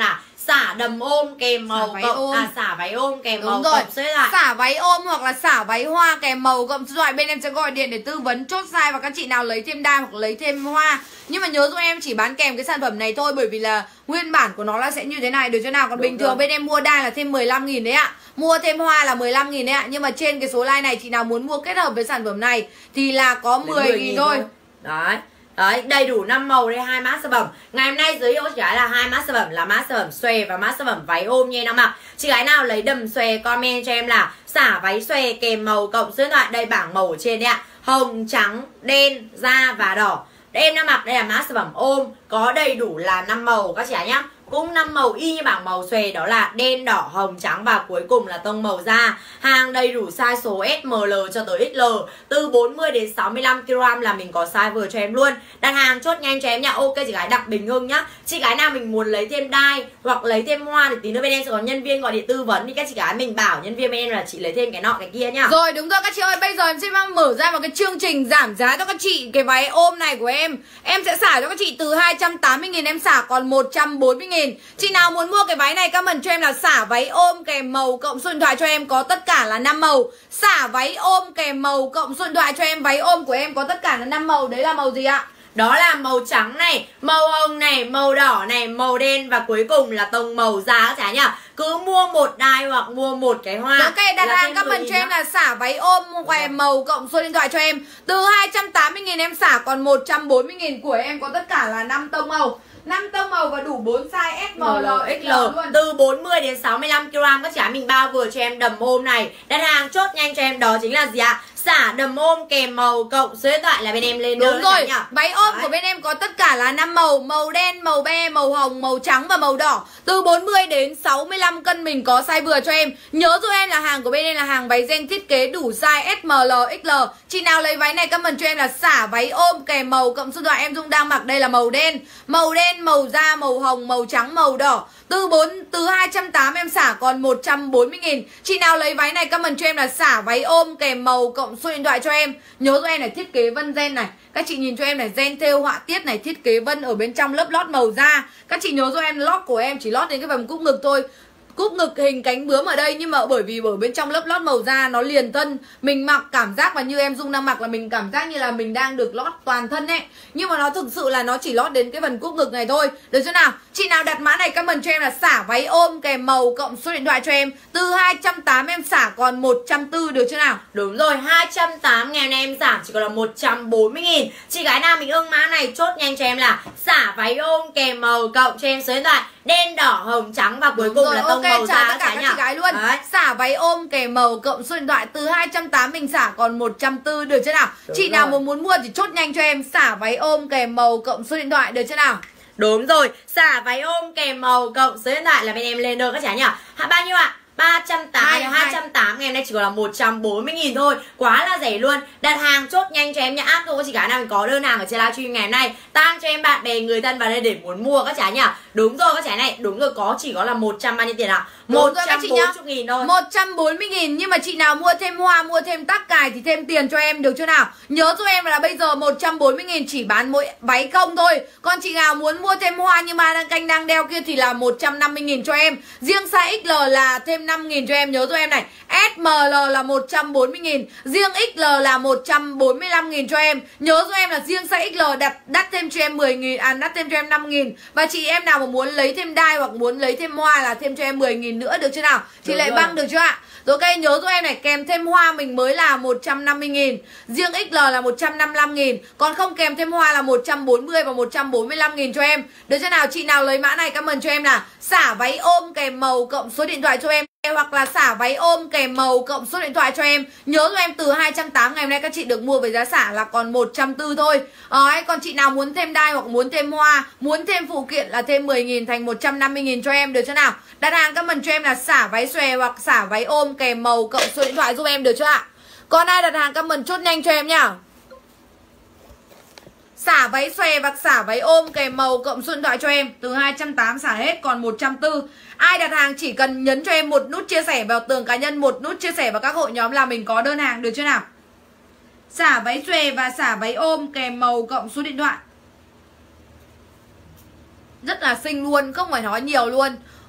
S3: xả đầm ôm kèm màu
S2: váy
S3: cộng
S2: ôm.
S3: à xả váy ôm kèm
S2: Đúng
S3: màu
S2: rồi.
S3: cộng số điện thoại.
S2: Xả váy ôm hoặc là xả váy hoa kèm màu cộng số điện thoại, bên em sẽ gọi điện để tư vấn chốt size và các chị nào lấy thêm đai hoặc lấy thêm hoa. Nhưng mà nhớ giúp em chỉ bán kèm cái sản phẩm này thôi, bởi vì là nguyên bản của nó là sẽ như thế này, được chưa nào? Còn
S3: Đúng
S2: bình thường
S3: rồi.
S2: bên em mua đai là thêm mười lăm nghìn đấy ạ. Mua thêm hoa là mười lăm nghìn đấy ạ. Nhưng mà trên cái số like này chị nào muốn mua kết hợp với sản phẩm này thì là có mười nghìn thôi.
S3: Đấy. Đấy, đầy đủ năm màu đây, hai mã sản phẩm. Ngày hôm nay giới thiệu chị gái là hai mã sản phẩm là mã sản phẩm xòe và mã sản phẩm váy ôm như em mặc. Chị gái nào lấy đầm xòe comment cho em là xả váy xòe kèm màu cộng số điện thoại, đây bảng màu ở trên đấy ạ. Hồng, trắng, đen, da và đỏ. Em đang mặc đây là mã sản phẩm ôm, có đầy đủ là năm màu các chị nhá. Cũng năm màu y như bảng màu xòe, đó là đen, đỏ, hồng, trắng và cuối cùng là tông màu da. Hàng đầy đủ size số ét em lờ cho tới ích lờ, từ bốn mươi đến sáu mươi lăm ki lô gam là mình có size vừa cho em luôn. Đặt hàng chốt nhanh cho em nha. Ok chị gái Đặng Bình Hưng nhá. Chị gái nào mình muốn lấy thêm đai hoặc lấy thêm hoa thì tí nữa bên em sẽ có nhân viên gọi điện tư vấn, thì các chị gái mình bảo nhân viên bên em là chị lấy thêm cái nọ cái kia nhá.
S2: Rồi đúng rồi các chị ơi, bây giờ em sẽ mở ra một cái chương trình giảm giá cho các chị cái váy ôm này của em. Em sẽ xả cho các chị từ hai trăm tám mươi nghìn em xả còn một trăm bốn mươi nghìn. Chị nào muốn mua cái váy này comment cho em là xả váy ôm kèm màu cộng số điện thoại cho em, có tất cả là năm màu. Xả váy ôm kèm màu cộng số điện thoại cho em, váy ôm của em có tất cả là năm màu. Đấy là màu gì ạ?
S3: Đó là màu trắng này, màu hồng này, màu đỏ này, màu đen và cuối cùng là tông màu da các chị nhá. Cứ mua một đai hoặc mua một cái hoa.
S2: Ok, đặt hàng comment cho em là xả váy ôm kèm màu cộng số điện thoại cho em. Từ hai trăm tám mươi nghìn em xả còn một trăm bốn mươi nghìn, của em có tất cả là năm tông màu. năm tông màu và đủ bốn size ét em lờ, ích lờ luôn.
S3: Từ bốn mươi đến sáu mươi lăm ki lô gam các chị mình bao vừa cho em đầm ôm này. Đặt hàng chốt nhanh cho em đó chính là gì ạ? Xả đầm ôm kèm màu cộng số điện thoại là bên em lên.
S2: Đúng rồi, váy ôm
S3: Đấy.
S2: của bên em có tất cả là năm màu, màu đen, màu be, màu hồng, màu trắng và màu đỏ. Từ bốn mươi đến sáu mươi lăm cân mình có size vừa cho em. Nhớ giúp em là hàng của bên em là hàng váy gen thiết kế đủ size ét em lờ, ích lờ. Chị nào lấy váy này comment cho em là xả váy ôm kèm màu cộng số điện thoại. Em Dung đang mặc đây là màu đen, màu đen, màu da, màu hồng, màu trắng, màu đỏ. Từ bốn từ hai trăm tám mươi em xả còn một trăm bốn mươi nghìn. Chị nào lấy váy này comment cho em là xả váy ôm kèm màu cộng số điện thoại cho em. Nhớ giúp em này, thiết kế vân gen này. Các chị nhìn cho em này, gen thêu họa tiết này, thiết kế vân ở bên trong lớp lót màu da. Các chị nhớ giúp em lót của em chỉ lót đến cái phần cúc ngực thôi. Cúc ngực hình cánh bướm ở đây, nhưng mà bởi vì ở bên trong lớp lót màu da nó liền thân, mình mặc cảm giác, và như em Dung đang mặc là mình cảm giác như là mình đang được lót toàn thân ấy, nhưng mà nó thực sự là nó chỉ lót đến cái phần cúc ngực này thôi. Được chưa nào? Chị nào đặt mã này comment cho em là xả váy ôm kèm màu cộng số điện thoại cho em. Từ hai trăm tám mươi em xả còn một trăm bốn mươi, được chưa nào?
S3: Đúng rồi, hai trăm tám mươi ngàn em giảm chỉ còn là một trăm bốn mươi nghìn. Chị gái nào mình ưng mã này chốt nhanh cho em là xả váy ôm kèm màu cộng cho em số điện thoại đen, đỏ, hồng, trắng và cuối cùng
S2: rồi,
S3: là tông
S2: okay,
S3: màu
S2: chào
S3: da
S2: tất cả các chị gái luôn.
S3: Đấy.
S2: Xả váy ôm kèm màu cộng số điện thoại từ hai trăm tám mươi mình xả còn một trăm bốn mươi, được chưa nào?
S3: Đúng
S2: chị
S3: rồi.
S2: nào muốn muốn mua thì chốt nhanh cho em xả váy ôm kèm màu cộng số điện thoại, được chưa nào?
S3: Đúng rồi, xả váy ôm kèm màu cộng số điện thoại là bên em lên đơn các chị nhỉ. Hạ bao nhiêu ạ? ba trăm tám mươi, hai trăm tám mươi, ngày hôm nay chỉ còn là một trăm bốn mươi nghìn thôi. Quá là rẻ luôn. Đặt hàng chốt nhanh cho em nhá. Áp dụng chị gái nào mình có đơn hàng ở trên livestream ngày hôm nay, tag cho em bạn bè người thân vào đây để muốn mua các trái nhỉ. Đúng rồi các trái này, đúng rồi, có chỉ có là một trăm bao nhiêu tiền ạ? một trăm bốn mươi nghìn thôi.
S2: một trăm bốn mươi nghìn, nhưng mà chị nào mua thêm hoa, mua thêm tắc cài thì thêm tiền cho em, được chưa nào? Nhớ giúp em là bây giờ một trăm bốn mươi nghìn chỉ bán mỗi váy không thôi. Còn chị nào muốn mua thêm hoa như ma đang canh đang đeo kia thì là một trăm năm mươi nghìn cho em. Riêng size ích lờ là thêm năm nghìn cho em. Nhớ giúp em này, ét em lờ là một trăm bốn mươi nghìn, riêng ích lờ là một trăm bốn mươi lăm nghìn cho em. Nhớ giúp em là riêng size ích lờ đặt đắt thêm cho em mười nghìn, à đắt thêm cho em năm nghìn. Và chị em nào mà muốn lấy thêm đai hoặc muốn lấy thêm hoa là thêm cho em mười nghìn nữa, được chưa nào? Chị
S3: Đúng
S2: lại
S3: rồi.
S2: băng, được chưa ạ? Rồi ok, nhớ giúp em này, kèm thêm hoa mình mới là một trăm năm mươi nghìn, riêng ích lờ là một trăm năm mươi lăm nghìn, còn không kèm thêm hoa là một trăm bốn mươi và một trăm bốn mươi lăm nghìn cho em. Được chưa nào? Chị nào lấy mã này comment cho em là xả váy ôm kèm màu cộng số điện thoại cho em, hoặc là xả váy ôm kèm màu cộng số điện thoại cho em. Nhớ giúp em từ hai trăm tám mươi ngày hôm nay các chị được mua với giá xả là còn một trăm bốn mươi thôi. Đấy, còn chị nào muốn thêm đai hoặc muốn thêm hoa, muốn thêm phụ kiện là thêm mười nghìn thành một trăm năm mươi nghìn cho em, được chưa nào? Đặt hàng comment cho em là xả váy xòe hoặc xả váy ôm kèm màu cộng số điện thoại giúp em, được chưa ạ? Còn ai đặt hàng comment chốt nhanh cho em nhá. Xả váy xòe và xả váy ôm kèm màu cộng số điện thoại cho em. Từ hai trăm tám mươi xả hết còn một trăm bốn mươi. Ai đặt hàng chỉ cần nhấn cho em một nút chia sẻ vào tường cá nhân, một nút chia sẻ vào các hội nhóm là mình có đơn hàng, được chưa nào? Xả váy xòe và xả váy ôm kèm màu cộng số điện thoại. Rất là xinh luôn, không phải nói nhiều luôn.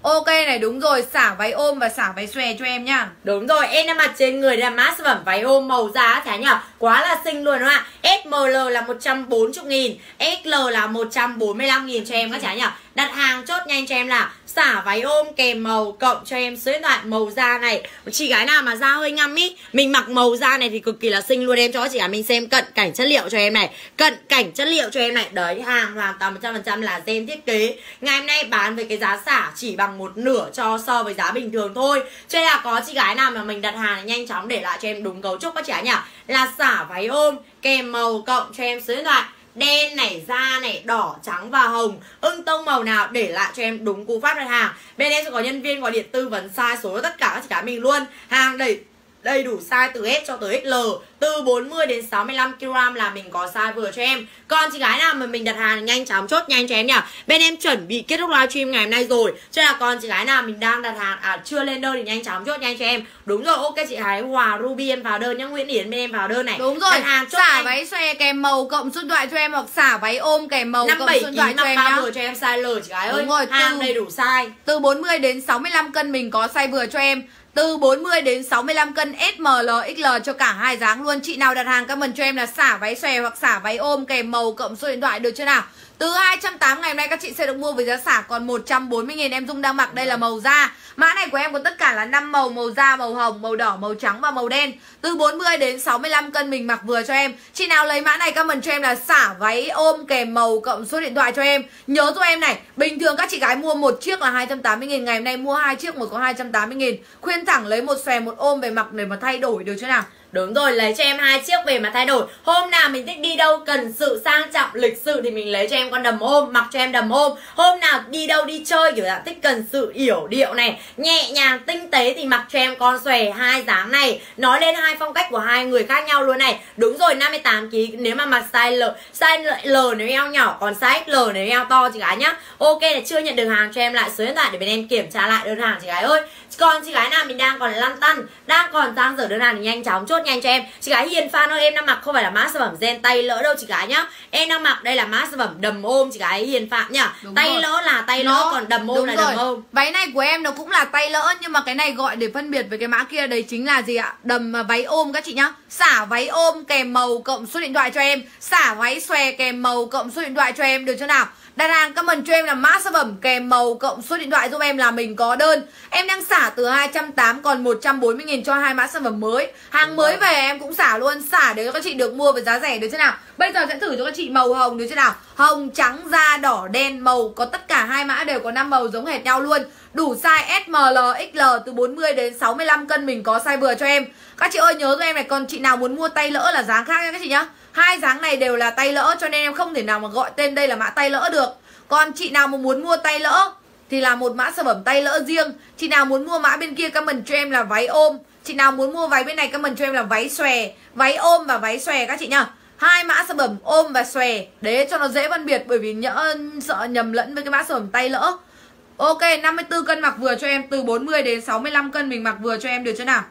S2: Ok này, đúng rồi, xả váy ôm và xả váy xòe cho em nhá.
S3: Đúng rồi, em đang mặc trên người là mã sản phẩm váy ôm màu da chả nhỉ? Quá là xinh luôn đúng không ạ? ét em lờ là một trăm bốn mươi nghìn, ích lờ là một trăm bốn mươi lăm nghìn cho em các chả nhỉ? Đặt hàng chốt nhanh cho em là xả váy ôm kèm màu cộng cho em số điện thoại màu da này. Chị gái nào mà da hơi ngăm ý, mình mặc màu da này thì cực kỳ là xinh luôn. Em cho chị gái mình xem cận cảnh chất liệu cho em này, cận cảnh chất liệu cho em này. Đấy, hàng hoàn toàn một trăm phần trăm là gen thiết kế. Ngày hôm nay bán với cái giá xả chỉ bằng một nửa cho so với giá bình thường thôi. Cho nên là có chị gái nào mà mình đặt hàng nhanh chóng để lại cho em đúng cấu trúc các chị gái nhỉ? Là xả váy ôm kèm màu cộng cho em số điện thoại đen này, da này, đỏ, trắng và hồng, ưng tông màu nào để lại cho em đúng cú pháp đặt hàng. Bên em sẽ có nhân viên gọi điện tư vấn size số tất cả các chị gái mình luôn. Hàng đầy đầy đủ size từ S cho tới ích lờ, từ bốn mươi đến sáu mươi lăm ki lô gam là mình có size vừa cho em. Còn chị gái nào mà mình đặt hàng nhanh chóng chốt nhanh cho em nhỉ? Bên em chuẩn bị kết thúc livestream ngày hôm nay rồi, cho nên là còn chị gái nào mình đang đặt hàng à chưa lên đơn thì nhanh chóng chốt nhanh cho em. Đúng rồi, ok chị gái Hòa Ruby em vào đơn nhá, Nguyễn Yến bên em vào đơn này.
S2: Đúng rồi,
S3: đặt hàng chốt
S2: xả
S3: nhanh.
S2: váy xòe kèm màu cộng số điện thoại cho em, hoặc xả váy ôm kèm màu cộng số điện thoại cho em nhá.
S3: vừa cho em size L chị gái ơi.
S2: Đúng rồi,
S3: hàng
S2: từ,
S3: đầy đủ size.
S2: Từ bốn mươi đến sáu mươi lăm cân mình có size vừa cho em. Từ bốn mươi đến sáu mươi lăm cân ét em lờ, ích lờ cho cả hai dáng luôn. Chị nào đặt hàng comment cho em là xả váy xòe hoặc xả váy ôm kèm màu cộng số điện thoại được chưa nào? Từ hai trăm tám mươi ngày hôm nay các chị sẽ được mua với giá xả còn một trăm bốn mươi nghìn. Em Dung đang mặc đây là màu da. Mã này của em có tất cả là năm màu: màu da, màu hồng, màu đỏ, màu trắng và màu đen. Từ bốn mươi đến sáu mươi lăm cân mình mặc vừa cho em. Chị nào lấy mã này comment cho em là xả váy ôm kèm màu cộng số điện thoại cho em. Nhớ cho em này, bình thường các chị gái mua một chiếc là hai trăm tám mươi nghìn, ngày hôm nay mua hai chiếc một có hai trăm tám mươi nghìn. Khuyên thẳng lấy một xòe một ôm về mặc để mà thay đổi được chứ nào.
S3: Đúng rồi, lấy cho em hai chiếc về mà thay đổi. Hôm nào mình thích đi đâu cần sự sang trọng lịch sự thì mình lấy cho em con đầm ôm, mặc cho em đầm ôm. Hôm nào đi đâu đi chơi kiểu dạng thích cần sự yểu điệu này, nhẹ nhàng tinh tế thì mặc cho em con xòe hai dáng này. Nói lên hai phong cách của hai người khác nhau luôn này. Đúng rồi, năm mươi tám ki lô gam nếu mà mặc size L, size L nếu eo nhỏ, còn size ích lờ nếu eo to chị gái nhá. Ok là chưa nhận được hàng cho em lại số điện thoại để bên em kiểm tra lại đơn hàng chị gái ơi. Còn chị gái nào mình đang còn lăn tăn, đang còn dang dở đơn hàng thì nhanh chóng chốt nhanh cho em. Chị gái Hiền Phan ơi, em đang mặc không phải là mã sản phẩm gen tay lỡ đâu chị gái nhá. Em đang mặc đây là mã sản phẩm đầm ôm chị gái Hiền Phạm nhá. Đúng tay rồi. Lỡ là tay nó, lỡ, còn đầm ôm là rồi. Đầm ôm.
S2: Váy này của em nó cũng là tay lỡ, nhưng mà cái này gọi để phân biệt với cái mã kia đấy chính là gì ạ? Đầm váy ôm các chị nhá. Xả váy ôm kèm màu cộng số điện thoại cho em. Xả váy xòe kèm màu cộng số điện thoại cho em được chưa nào? Đặt hàng comment cho em là mã sản phẩm kèm màu cộng số điện thoại giúp em là mình có đơn. Em đang xả từ hai trăm tám mươi còn một trăm bốn mươi nghìn cho hai mã sản phẩm mới. Hàng mới về em cũng xả luôn, xả để cho các chị được mua với giá rẻ được chưa nào? Bây giờ sẽ thử cho các chị màu hồng được chưa nào? Hồng, trắng, da, đỏ, đen, màu có tất cả hai mã đều có năm màu giống hệt nhau luôn. Đủ size ét em lờ, ích lờ, từ bốn mươi đến sáu mươi lăm cân mình có size vừa cho em. Các chị ơi nhớ cho em này, còn chị nào muốn mua tay lỡ là dáng khác nha các chị nhá. Hai dáng này đều là tay lỡ cho nên em không thể nào mà gọi tên đây là mã tay lỡ được. Còn chị nào mà muốn mua tay lỡ thì là một mã sản phẩm tay lỡ riêng. Chị nào muốn mua mã bên kia comment cho em là váy ôm. Chị nào muốn mua váy bên này comment cho em là váy xòe. Váy ôm và váy xòe các chị nhá. Hai mã sản phẩm ôm và xòe để cho nó dễ phân biệt, bởi vì nhỡ sợ nhầm lẫn với cái mã sản phẩm tay lỡ. Ok, năm mươi tư cân mặc vừa cho em, từ bốn mươi đến sáu mươi lăm cân mình mặc vừa cho em được chưa nào?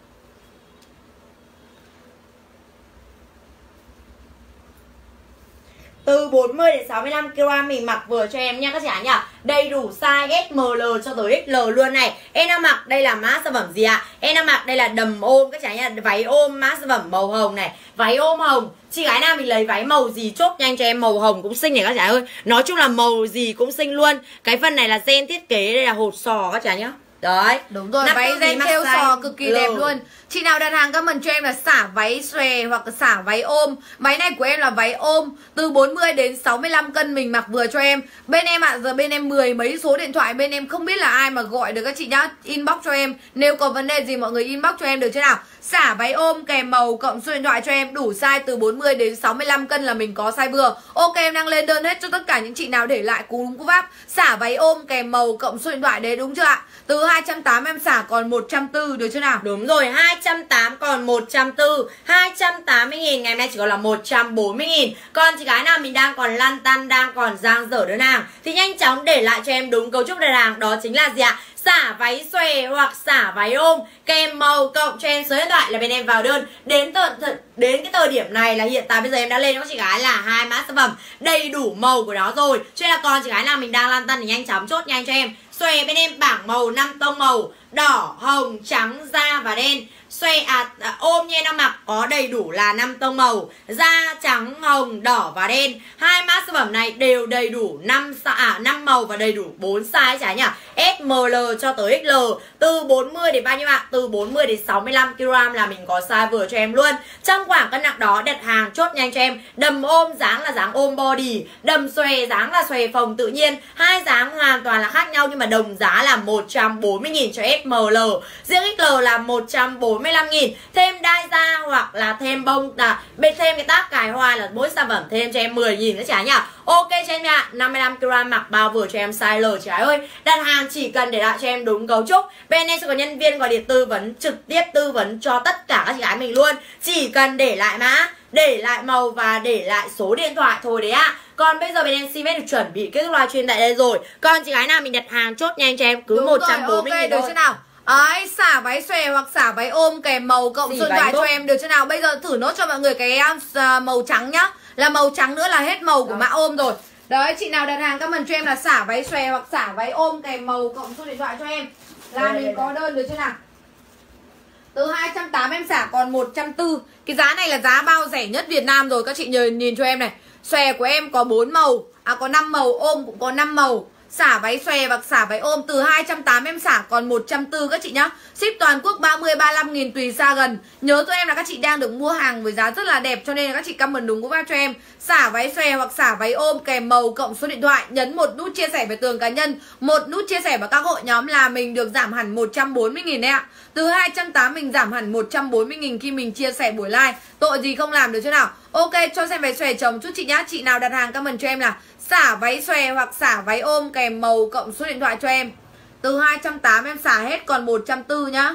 S3: Từ bốn mươi đến sáu mươi lăm ki lô gam mình mặc vừa cho em nha các chị ạ nhá. Đầy đủ size ét em lờ cho tới ích lờ luôn này. Em đang mặc đây là mã sản phẩm gì ạ? Em đang mặc đây là đầm ôm các chị nhá, váy ôm mã sản phẩm màu hồng này, váy ôm hồng. Chị gái nào mình lấy váy màu gì chốt nhanh cho em, màu hồng cũng xinh này các chị ơi. Nói chung là màu gì cũng xinh luôn. Cái phần này là gen thiết kế, đây là hột sò các chị nhá. Đấy,
S2: đúng rồi, váy ren thêu sò cực kỳ đẹp luôn. Chị nào đặt hàng comment cho em là xả váy xòe hoặc xả váy ôm. Váy này của em là váy ôm, từ bốn mươi đến sáu mươi lăm cân mình mặc vừa cho em. Bên em ạ, à, giờ bên em mười mấy số điện thoại, bên em không biết là ai mà gọi được các chị nhá. Inbox cho em, nếu có vấn đề gì mọi người inbox cho em được chưa nào? Xả váy ôm kèm màu cộng số điện thoại cho em, đủ size từ bốn mươi đến sáu mươi lăm cân là mình có size vừa. Ok, em đang lên đơn hết cho tất cả những chị nào để lại cú đúng cú pháp. Xả váy ôm kèm màu cộng số điện thoại đấy, đúng chưa ạ? Từ hai trăm tám mươi em xả còn một trăm bốn mươi được chưa nào?
S3: Đúng rồi, hai trăm tám mươi còn một trăm bốn mươi. hai trăm tám mươi nghìn ngày hôm nay chỉ còn là một trăm bốn mươi nghìn. Còn chị gái nào mình đang còn lăn tăn, đang còn dang dở đơn hàng thì nhanh chóng để lại cho em đúng cấu trúc đơn hàng, đó chính là gì ạ? xả váy xòe hoặc xả váy ôm kèm màu cộng cho em số điện thoại là bên em vào đơn. Đến tận đến cái thời điểm này là hiện tại bây giờ em đã lên cho các chị gái là hai mã sản phẩm đầy đủ màu của nó rồi, cho nên là còn chị gái nào mình đang lăn tăn thì nhanh chóng chốt nhanh cho em. Xòe bên em bảng màu năm tông màu đỏ, hồng, trắng, da và đen. Xòe à, à ôm như em mặc có đầy đủ là năm tông màu da, trắng, hồng, đỏ và đen. Hai mã sản phẩm này đều đầy đủ năm à, năm màu và đầy đủ bốn size trái nhỉ. S M L cho tới X L, từ bốn mươi đến bao nhiêu ạ? Từ bốn mươi đến sáu mươi lăm ki lô gam là mình có size vừa cho em luôn. Trong khoảng cân nặng đó đặt hàng chốt nhanh cho em. Đầm ôm dáng là dáng ôm body, đầm xòe dáng là xòe phồng tự nhiên. Hai dáng hoàn toàn là khác nhau nhưng mà đồng giá là một trăm bốn mươi nghìn cho S M L. Riêng X L là một trăm bốn mươi lăm nghìn. Thêm đai da hoặc là thêm bông à, bên thêm cái tác cài hoa là mỗi sản phẩm thêm cho em mười nghìn nữa trả nhỉ. Ok cho em ạ, năm mươi lăm ki lô gam mặc bao vừa cho em size L trái ơi. Đặt hàng chỉ cần để lại cho em đúng cấu trúc. Bên em sẽ có nhân viên gọi điện tư vấn, trực tiếp tư vấn cho tất cả các chị gái mình luôn. Chỉ cần để lại mã, để lại màu và để lại số điện thoại thôi đấy ạ. À. Còn bây giờ bên em xin phép được chuẩn bị kết thúc livestream tại đây rồi. Còn chị gái nào mình đặt hàng chốt nhanh cho em cứ một trăm bốn mươi nghìn
S2: được chưa nào? Ấy, xả váy xòe hoặc xả váy ôm kèm màu cộng số điện thoại cho em được chưa nào? Bây giờ thử nốt cho mọi người cái uh, màu trắng nhá. Là màu trắng nữa là hết màu của đó. Mã ôm rồi. Đấy, chị nào đặt hàng comment cho em là xả váy xòe hoặc xả váy ôm kèm màu cộng số điện thoại cho em là đây, mình đây, có đây. Đơn được chưa nào? Từ hai trăm tám mươi em xả còn một trăm bốn mươi. Cái giá này là giá bao rẻ nhất Việt Nam rồi. Các chị nhìn, nhìn cho em này. Xòe của em có bốn màu, à có năm màu, ôm cũng có năm màu. Xả váy xòe và xả váy ôm từ hai trăm tám mươi em xả còn một trăm bốn mươi các chị nhá. Ship toàn quốc ba mươi ba mươi lăm nghìn tùy xa gần. Nhớ cho em là các chị đang được mua hàng với giá rất là đẹp, cho nên là các chị comment đúng cú pháp cho em. Xả váy xòe hoặc xả váy ôm kèm màu cộng số điện thoại, nhấn một nút chia sẻ về tường cá nhân, một nút chia sẻ vào các hội nhóm là mình được giảm hẳn một trăm bốn mươi nghìn đấy ạ. Từ hai trăm tám mươi mình giảm hẳn một trăm bốn mươi nghìn khi mình chia sẻ buổi live. Tội gì không làm được chứ nào. Ok, cho xem váy xòe chồng chút chị nhá. Chị nào đặt hàng comment cho em là xả váy xòe hoặc xả váy ôm kèm màu cộng số điện thoại cho em. Từ hai trăm tám mươi em xả hết còn một trăm bốn mươi nhá.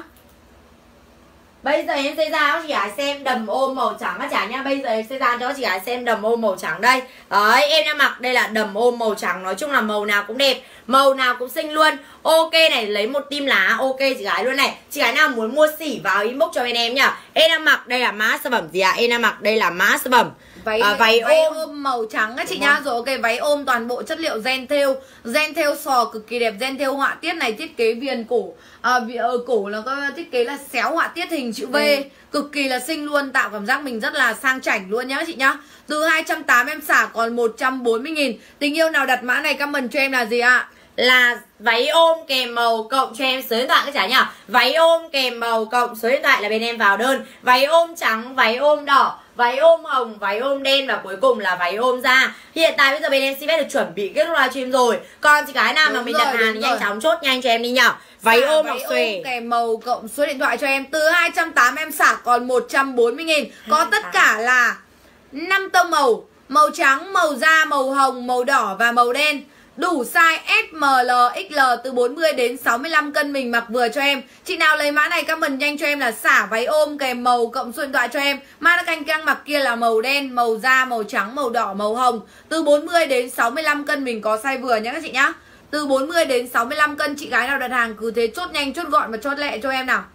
S3: Bây giờ em sẽ ra cho chị gái xem đầm ôm màu trắng các chả nhá. Bây giờ em sẽ ra cho chị gái xem đầm ôm màu trắng đây. Đấy, em đã mặc đây là đầm ôm màu trắng. Nói chung là màu nào cũng đẹp, màu nào cũng xinh luôn. Ok này, lấy một tim lá ok chị gái luôn này. Chị gái nào muốn mua xỉ vào inbox cho bên em nhá. Em đã mặc đây là mã sản phẩm gì ạ? À? Em đã mặc đây là mã sản phẩm
S2: váy,
S3: à, váy,
S2: váy
S3: ôm.
S2: ôm màu trắng các chị nhá. Rồi ok, váy ôm toàn bộ chất liệu gen thêu, gen thêu sò cực kỳ đẹp, gen thêu họa tiết này, thiết kế viền cổ, à, ở cổ là có thiết kế là xéo họa tiết hình chữ V, ừ. cực kỳ là xinh luôn, tạo cảm giác mình rất là sang chảnh luôn nhá chị nhá. Từ hai trăm tám mươi em xả còn một trăm bốn mươi nghìn. Tình yêu nào đặt mã này comment cho em là gì ạ? À?
S3: Là váy ôm kèm màu cộng cho em số điện thoại các chả nhỉ. Váy ôm kèm màu cộng số điện thoại là bên em vào đơn. Váy ôm trắng, váy ôm đỏ, váy ôm hồng, váy ôm đen và cuối cùng là váy ôm da. Hiện tại bây giờ bên em xin phép được chuẩn bị kết thúc livestream rồi. Còn chị gái nào đúng mà mình rồi, đặt hàng thì nhanh chóng chốt nhanh cho em đi nhở. Váy xả ôm hoặc xòe
S2: kèm màu cộng số điện thoại cho em. Từ hai trăm tám mươi em xả còn một trăm bốn mươi nghìn. Có tất cả là năm tông màu: màu trắng, màu da, màu hồng, màu đỏ và màu đen. Đủ size S M L X L từ bốn mươi đến sáu mươi lăm cân mình mặc vừa cho em. Chị nào lấy mã này comment nhanh cho em là xả váy ôm kèm màu cộng số điện thoại cho em. Mã đã canh căng mặc kia là màu đen, màu da, màu trắng, màu đỏ, màu hồng. Từ bốn mươi đến sáu mươi lăm cân mình có size vừa nhá các chị nhá. Từ bốn mươi đến sáu mươi lăm cân, chị gái nào đặt hàng cứ thế chốt nhanh, chốt gọn và chốt lẹ cho em nào.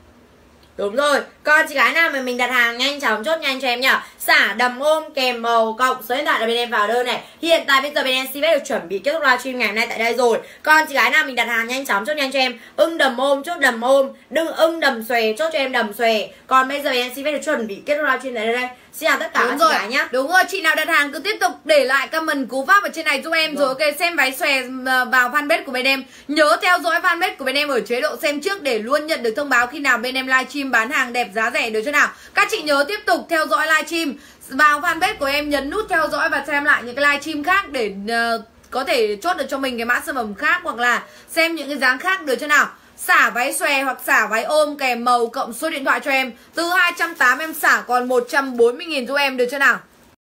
S3: Đúng rồi, còn chị gái nào mà mình đặt hàng nhanh chóng chốt nhanh cho em nhá. Xả đầm ôm kèm màu cộng số điện thoại là bên em vào đơn này. Hiện tại bây giờ bên em xin phép được chuẩn bị kết thúc livestream ngày hôm nay tại đây rồi. Còn chị gái nào mình đặt hàng nhanh chóng chốt nhanh cho em. Ưng đầm ôm chốt đầm ôm, đừng ưng đầm xòe chốt cho em đầm xòe. Còn bây giờ bên em xin phép được chuẩn bị kết thúc livestream tại đây đây. Xin chào tất cả các chị gái nhá.
S2: Đúng rồi, chị nào đặt hàng cứ tiếp tục để lại comment cú pháp ở trên này giúp em. Rồi, rồi ok, xem váy xòe vào fanpage của bên em. Nhớ theo dõi fanpage của bên em ở chế độ xem trước để luôn nhận được thông báo khi nào bên em livestream bán hàng đẹp giá rẻ được chưa nào. Các chị nhớ tiếp tục theo dõi livestream, vào fanpage của em nhấn nút theo dõi và xem lại những cái livestream khác để uh, có thể chốt được cho mình cái mã sản phẩm khác hoặc là xem những cái dáng khác được chưa nào. Xả váy xòe hoặc xả váy ôm kèm màu cộng số điện thoại cho em. Từ hai trăm tám mươi em xả còn một trăm bốn mươi nghìn giúp em được chưa nào.